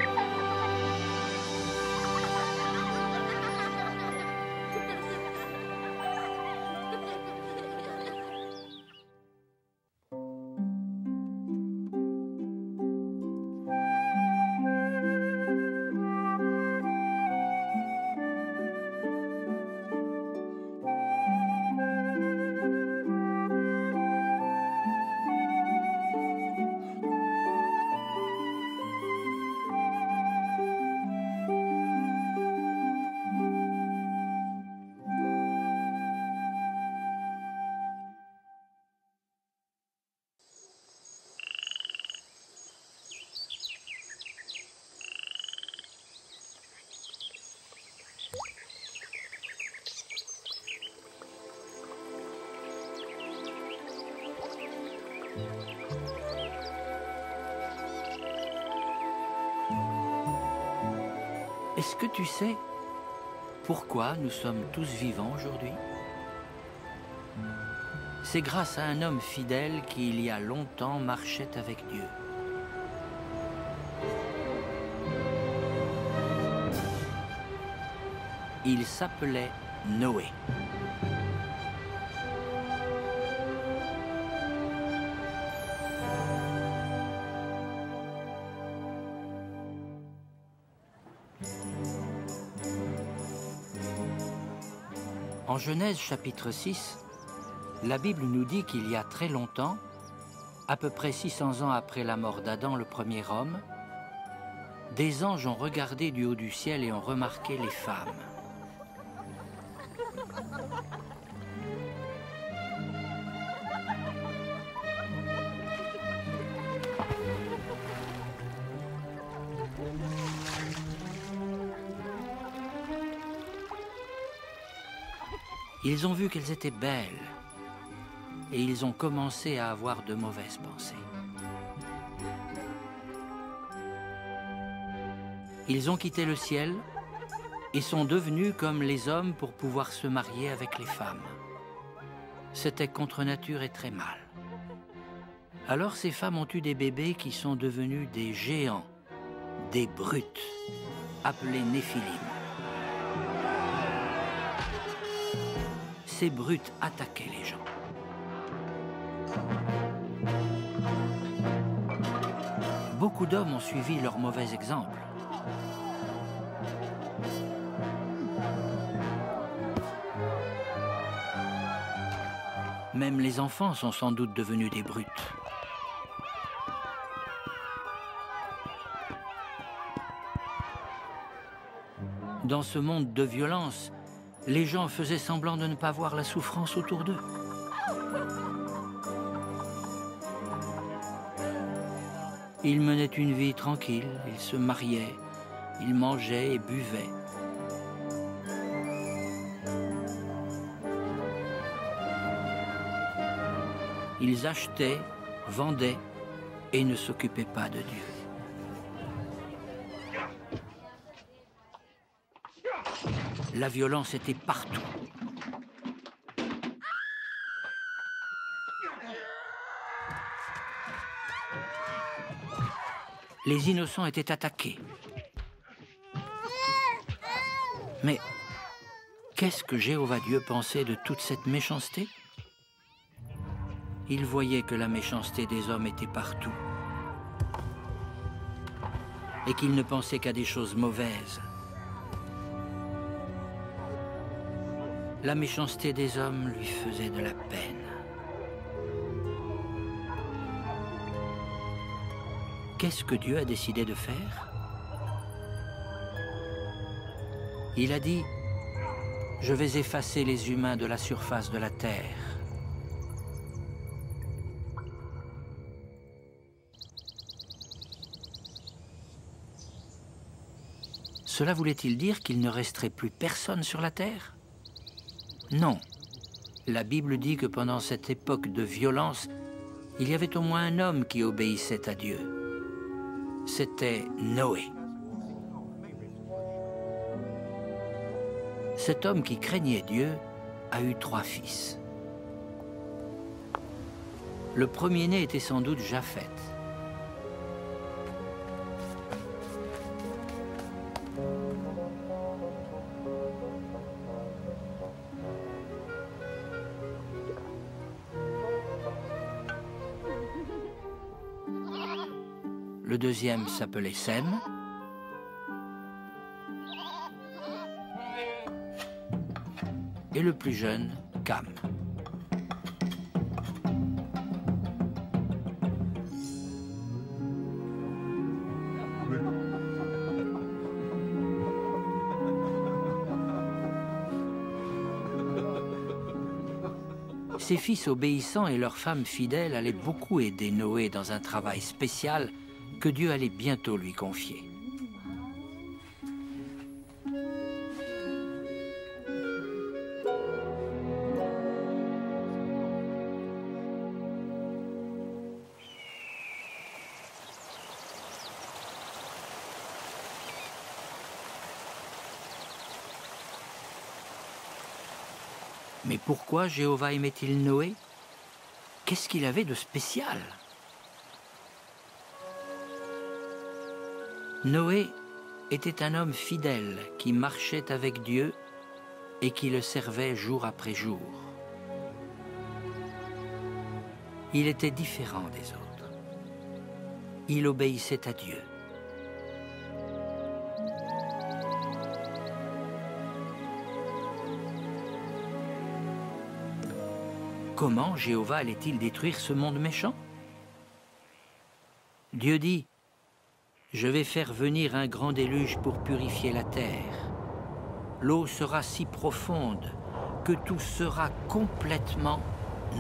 Est-ce que tu sais pourquoi nous sommes tous vivants aujourd'hui? C'est grâce à un homme fidèle qui, il y a longtemps, marchait avec Dieu. Il s'appelait Noé. En Genèse chapitre 6, la Bible nous dit qu'il y a très longtemps, à peu près 600 ans après la mort d'Adam, le premier homme, des anges ont regardé du haut du ciel et ont remarqué les femmes. Ils ont vu qu'elles étaient belles et ils ont commencé à avoir de mauvaises pensées. Ils ont quitté le ciel et sont devenus comme les hommes pour pouvoir se marier avec les femmes. C'était contre nature et très mal. Alors ces femmes ont eu des bébés qui sont devenus des géants, des brutes, appelés Néphilim. Ces brutes attaquaient les gens. Beaucoup d'hommes ont suivi leur mauvais exemple. Même les enfants sont sans doute devenus des brutes. Dans ce monde de violence, les gens faisaient semblant de ne pas voir la souffrance autour d'eux. Ils menaient une vie tranquille, ils se mariaient, ils mangeaient et buvaient. Ils achetaient, vendaient et ne s'occupaient pas de Dieu. La violence était partout. Les innocents étaient attaqués. Mais qu'est-ce que Jéhovah Dieu pensait de toute cette méchanceté? Il voyait que la méchanceté des hommes était partout et qu'il ne pensait qu'à des choses mauvaises. La méchanceté des hommes lui faisait de la peine. Qu'est-ce que Dieu a décidé de faire? Il a dit, « Je vais effacer les humains de la surface de la terre. » Cela voulait-il dire qu'il ne resterait plus personne sur la terre? Non. La Bible dit que pendant cette époque de violence, il y avait au moins un homme qui obéissait à Dieu. C'était Noé. Cet homme qui craignait Dieu a eu 3 fils. Le premier-né était sans doute Japheth. Le deuxième s'appelait Sem. Et le plus jeune, Cam. Ses fils obéissants et leurs femmes fidèles allaient beaucoup aider Noé dans un travail spécial que Dieu allait bientôt lui confier. Mais pourquoi Jéhovah aimait-il Noé? Qu'est-ce qu'il avait de spécial? Noé était un homme fidèle qui marchait avec Dieu et qui le servait jour après jour. Il était différent des autres. Il obéissait à Dieu. Comment Jéhovah allait-il détruire ce monde méchant? Dieu dit, « Je vais faire venir un grand déluge pour purifier la terre. L'eau sera si profonde que tout sera complètement noyé. »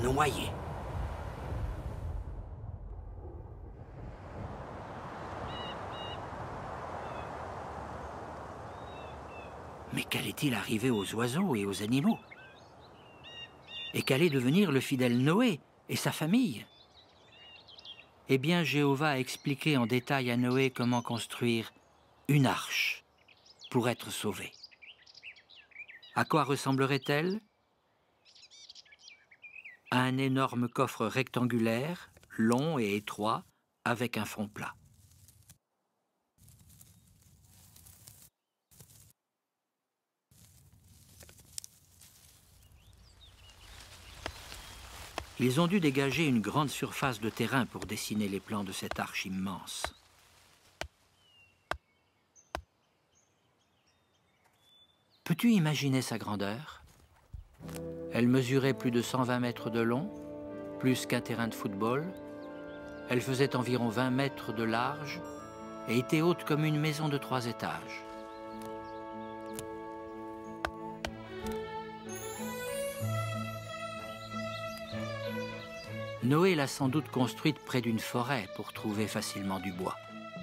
Mais qu'allait-il arriver aux oiseaux et aux animaux? Et qu'allait devenir le fidèle Noé et sa famille? Eh bien, Jéhovah a expliqué en détail à Noé comment construire une arche pour être sauvé. À quoi ressemblerait-elle? À un énorme coffre rectangulaire, long et étroit, avec un fond plat. Ils ont dû dégager une grande surface de terrain pour dessiner les plans de cette arche immense. Peux-tu imaginer sa grandeur? Elle mesurait plus de 120 mètres de long, plus qu'un terrain de football. Elle faisait environ 20 mètres de large et était haute comme une maison de 3 étages. Noé l'a sans doute construite près d'une forêt pour trouver facilement du bois.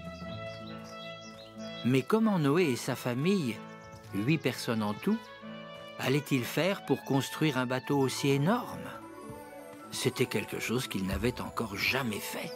Mais comment Noé et sa famille, 8 personnes en tout, allaient-ils faire pour construire un bateau aussi énorme? C'était quelque chose qu'ils n'avaient encore jamais fait.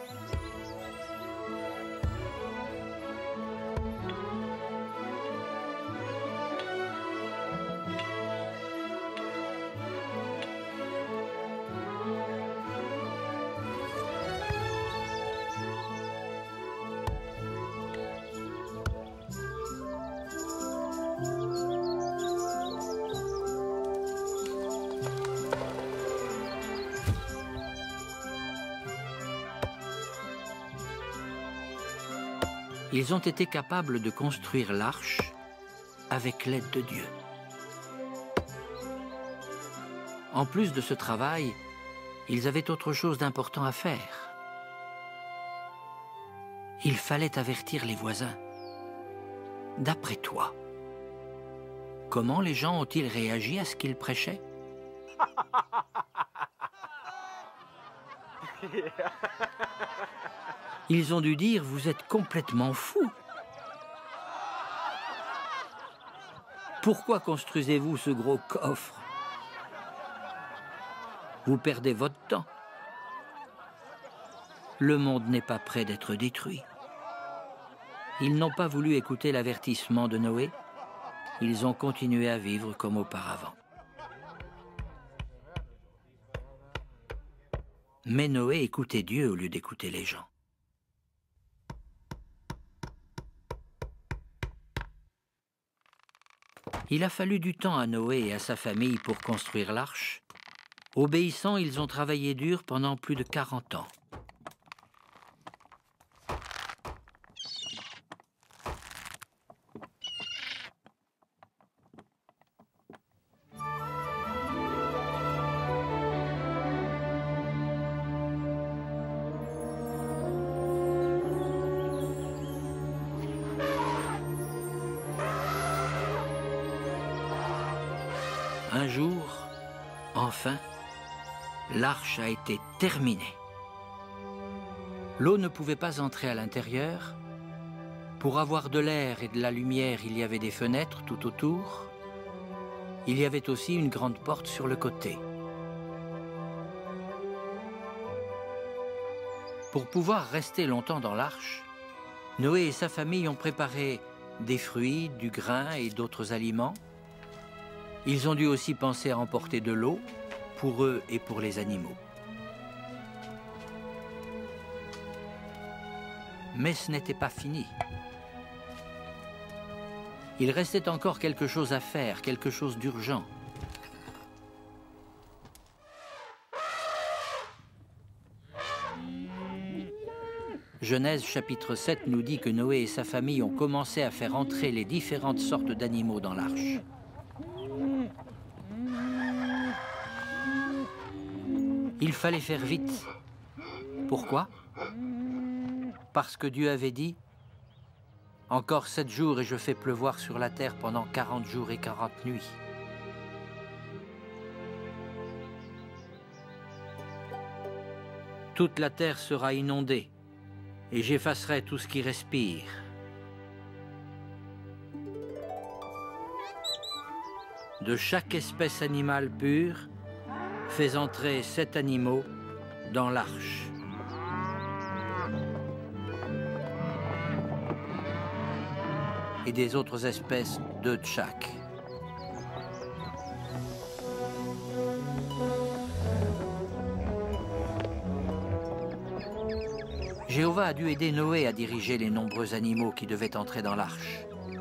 Ils ont été capables de construire l'arche avec l'aide de Dieu. En plus de ce travail, ils avaient autre chose d'important à faire. Il fallait avertir les voisins. D'après toi, comment les gens ont-ils réagi à ce qu'il prêchait? Ils ont dû dire « Vous êtes complètement fou !» Pourquoi construisez-vous ce gros coffre? Vous perdez votre temps. Le monde n'est pas prêt d'être détruit. Ils n'ont pas voulu écouter l'avertissement de Noé. Ils ont continué à vivre comme auparavant. Mais Noé écoutait Dieu au lieu d'écouter les gens. Il a fallu du temps à Noé et à sa famille pour construire l'arche. Obéissants, ils ont travaillé dur pendant plus de 40 ans. Un jour, enfin, l'arche a été terminée. L'eau ne pouvait pas entrer à l'intérieur. Pour avoir de l'air et de la lumière, il y avait des fenêtres tout autour. Il y avait aussi une grande porte sur le côté. Pour pouvoir rester longtemps dans l'arche, Noé et sa famille ont préparé des fruits, du grain et d'autres aliments. Ils ont dû aussi penser à emporter de l'eau pour eux et pour les animaux. Mais ce n'était pas fini. Il restait encore quelque chose à faire, quelque chose d'urgent. Genèse chapitre 7 nous dit que Noé et sa famille ont commencé à faire entrer les différentes sortes d'animaux dans l'arche. Il fallait faire vite. Pourquoi? Parce que Dieu avait dit « Encore 7 jours et je fais pleuvoir sur la terre pendant 40 jours et 40 nuits. » Toute la terre sera inondée et j'effacerai tout ce qui respire. De chaque espèce animale pure, fais entrer 7 animaux dans l'arche. Et des autres espèces, 2 de chaque. Jéhovah a dû aider Noé à diriger les nombreux animaux qui devaient entrer dans l'arche.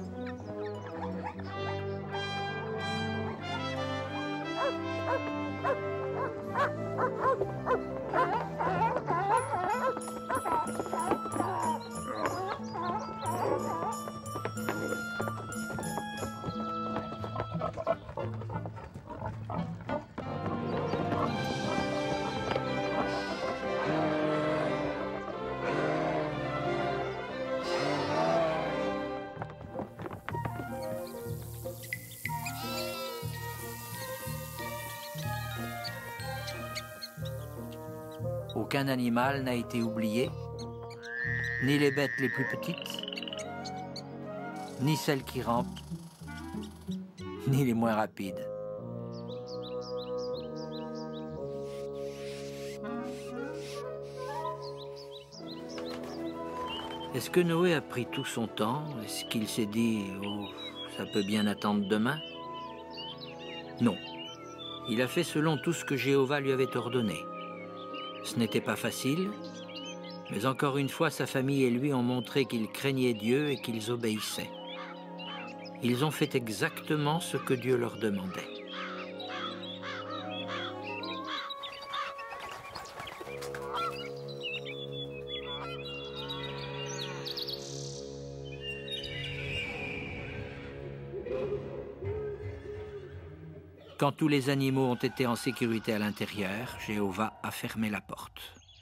Aucun animal n'a été oublié, ni les bêtes les plus petites, ni celles qui rampent, ni les moins rapides. Est-ce que Noé a pris tout son temps? Est-ce qu'il s'est dit « Oh, ça peut bien attendre demain » Non. Il a fait selon tout ce que Jéhovah lui avait ordonné. Ce n'était pas facile, mais encore une fois, sa famille et lui ont montré qu'ils craignaient Dieu et qu'ils obéissaient. Ils ont fait exactement ce que Dieu leur demandait. Quand tous les animaux ont été en sécurité à l'intérieur, Jéhovah a fermé la porte.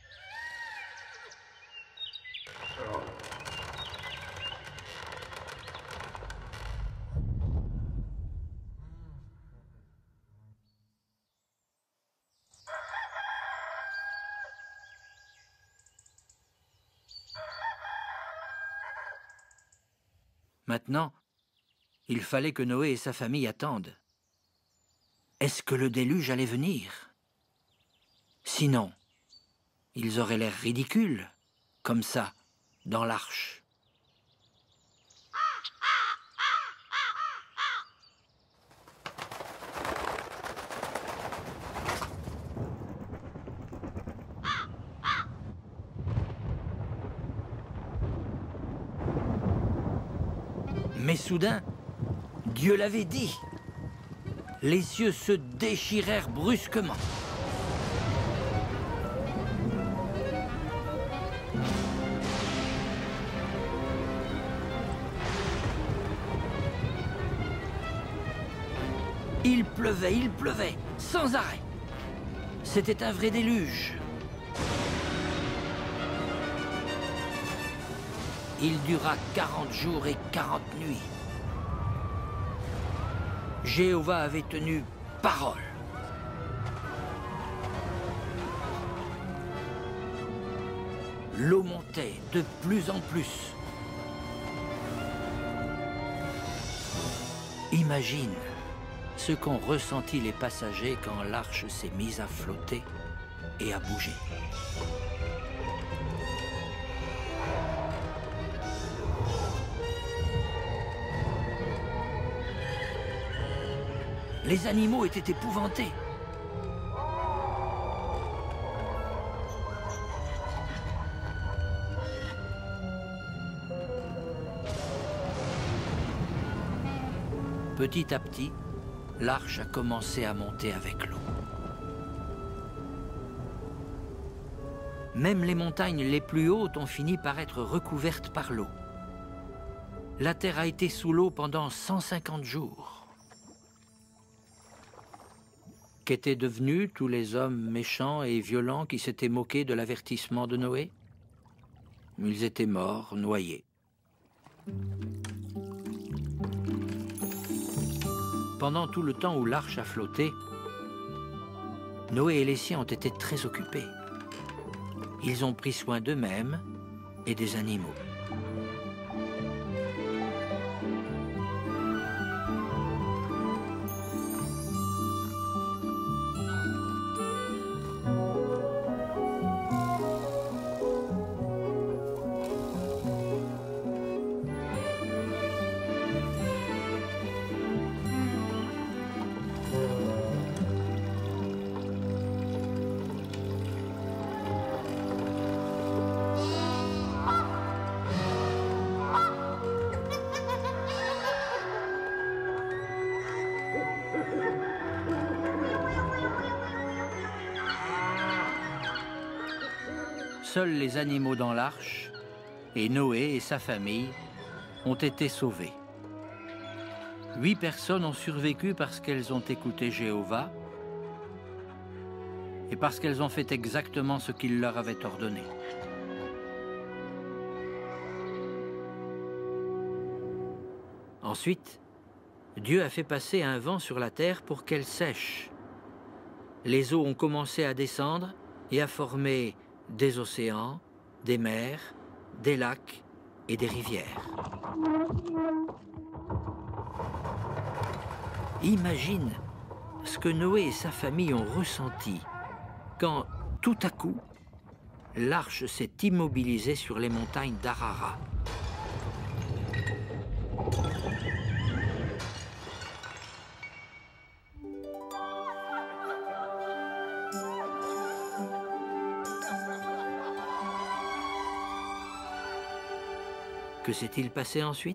Maintenant, il fallait que Noé et sa famille attendent. Est-ce que le déluge allait venir? Sinon, ils auraient l'air ridicules, comme ça, dans l'arche. Mais soudain, Dieu l'avait dit. Les cieux se déchirèrent brusquement. Il pleuvait, sans arrêt. C'était un vrai déluge. Il dura 40 jours et 40 nuits. Jéhovah avait tenu parole. L'eau montait de plus en plus. Imagine ce qu'ont ressenti les passagers quand l'arche s'est mise à flotter et à bouger. Les animaux étaient épouvantés. Petit à petit, l'arche a commencé à monter avec l'eau. Même les montagnes les plus hautes ont fini par être recouvertes par l'eau. La terre a été sous l'eau pendant 150 jours. Qu'étaient devenus tous les hommes méchants et violents qui s'étaient moqués de l'avertissement de Noé? Ils étaient morts, noyés. Pendant tout le temps où l'arche a flotté, Noé et les siens ont été très occupés. Ils ont pris soin d'eux-mêmes et des animaux. Seuls les animaux dans l'arche et Noé et sa famille ont été sauvés. 8 personnes ont survécu parce qu'elles ont écouté Jéhovah et parce qu'elles ont fait exactement ce qu'il leur avait ordonné. Ensuite, Dieu a fait passer un vent sur la terre pour qu'elle sèche. Les eaux ont commencé à descendre et à former des océans, des mers, des lacs et des rivières. Imagine ce que Noé et sa famille ont ressenti quand, tout à coup, l'arche s'est immobilisée sur les montagnes d'Ararat. Que s'est-il passé ensuite?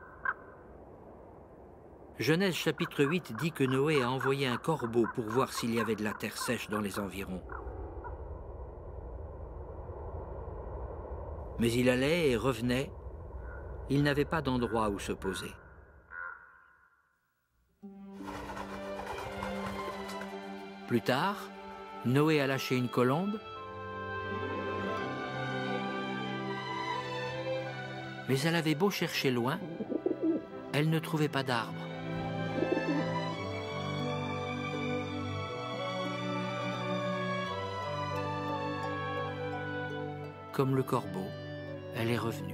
Genèse chapitre 8 dit que Noé a envoyé un corbeau pour voir s'il y avait de la terre sèche dans les environs. Mais il allait et revenait, il n'avait pas d'endroit où se poser. Plus tard, Noé a lâché une colombe, mais elle avait beau chercher loin, elle ne trouvait pas d'arbre. Comme le corbeau, elle est revenue.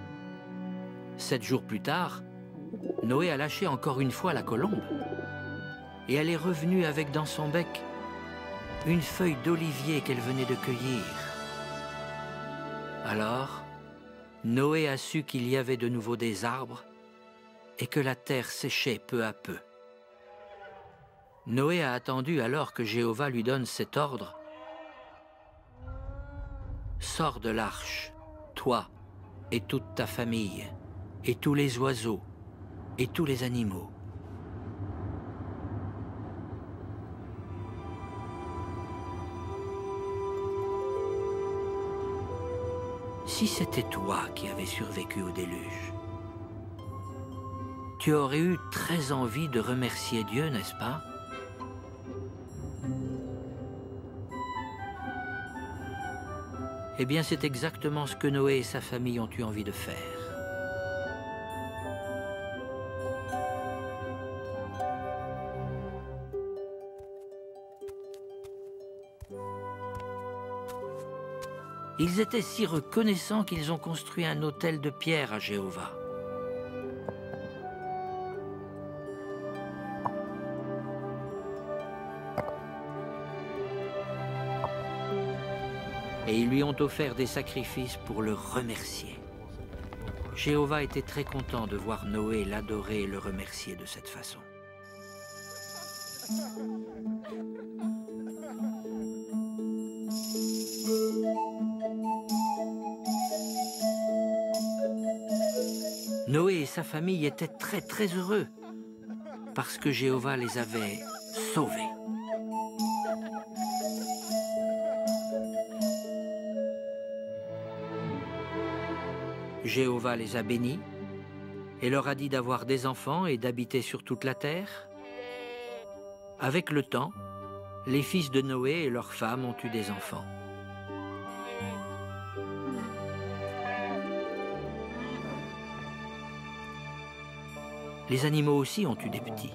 7 jours plus tard, Noé a lâché encore une fois la colombe et elle est revenue avec dans son bec une feuille d'olivier qu'elle venait de cueillir. Alors, Noé a su qu'il y avait de nouveau des arbres et que la terre séchait peu à peu. Noé a attendu alors que Jéhovah lui donne cet ordre. « Sors de l'arche, toi et toute ta famille, et tous les oiseaux, et tous les animaux. » Si c'était toi qui avais survécu au déluge, tu aurais eu très envie de remercier Dieu, n'est-ce pas? Eh bien, c'est exactement ce que Noé et sa famille ont eu envie de faire. Ils étaient si reconnaissants qu'ils ont construit un autel de pierre à Jéhovah. Et ils lui ont offert des sacrifices pour le remercier. Jéhovah était très content de voir Noé l'adorer et le remercier de cette façon. Noé et sa famille étaient très heureux parce que Jéhovah les avait sauvés. Jéhovah les a bénis et leur a dit d'avoir des enfants et d'habiter sur toute la terre. Avec le temps, les fils de Noé et leurs femmes ont eu des enfants. Les animaux aussi ont eu des petits.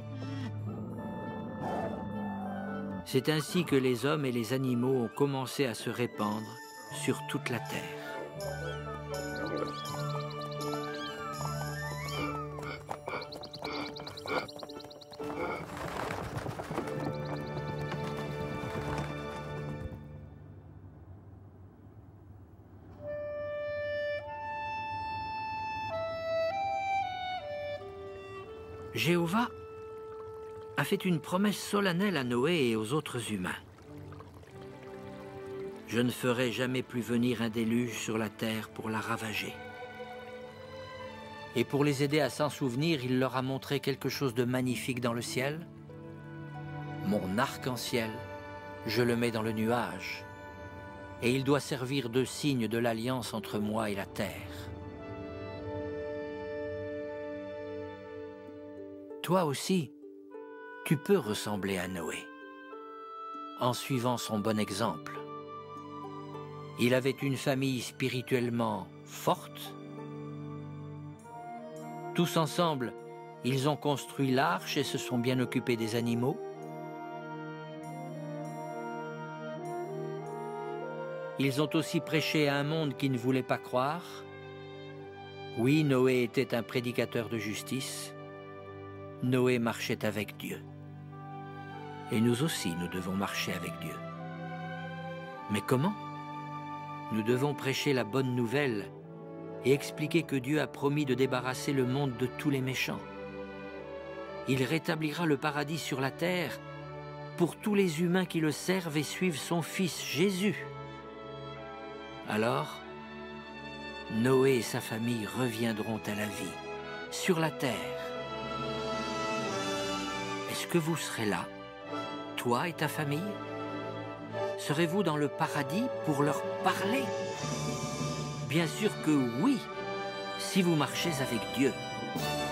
C'est ainsi que les hommes et les animaux ont commencé à se répandre sur toute la terre. Jéhovah a fait une promesse solennelle à Noé et aux autres humains. « Je ne ferai jamais plus venir un déluge sur la terre pour la ravager. » Et pour les aider à s'en souvenir, il leur a montré quelque chose de magnifique dans le ciel. « Mon arc-en-ciel, je le mets dans le nuage, et il doit servir de signe de l'alliance entre moi et la terre. » Toi aussi, tu peux ressembler à Noé, en suivant son bon exemple. Il avait une famille spirituellement forte. Tous ensemble, ils ont construit l'arche et se sont bien occupés des animaux. Ils ont aussi prêché à un monde qui ne voulait pas croire. Oui, Noé était un prédicateur de justice. Noé marchait avec Dieu. Et nous aussi, nous devons marcher avec Dieu. Mais comment? Nous devons prêcher la bonne nouvelle et expliquer que Dieu a promis de débarrasser le monde de tous les méchants. Il rétablira le paradis sur la terre pour tous les humains qui le servent et suivent son Fils Jésus. Alors, Noé et sa famille reviendront à la vie, sur la terre. Est-ce que vous serez là, toi et ta famille? Serez-vous dans le paradis pour leur parler? Bien sûr que oui, si vous marchez avec Dieu.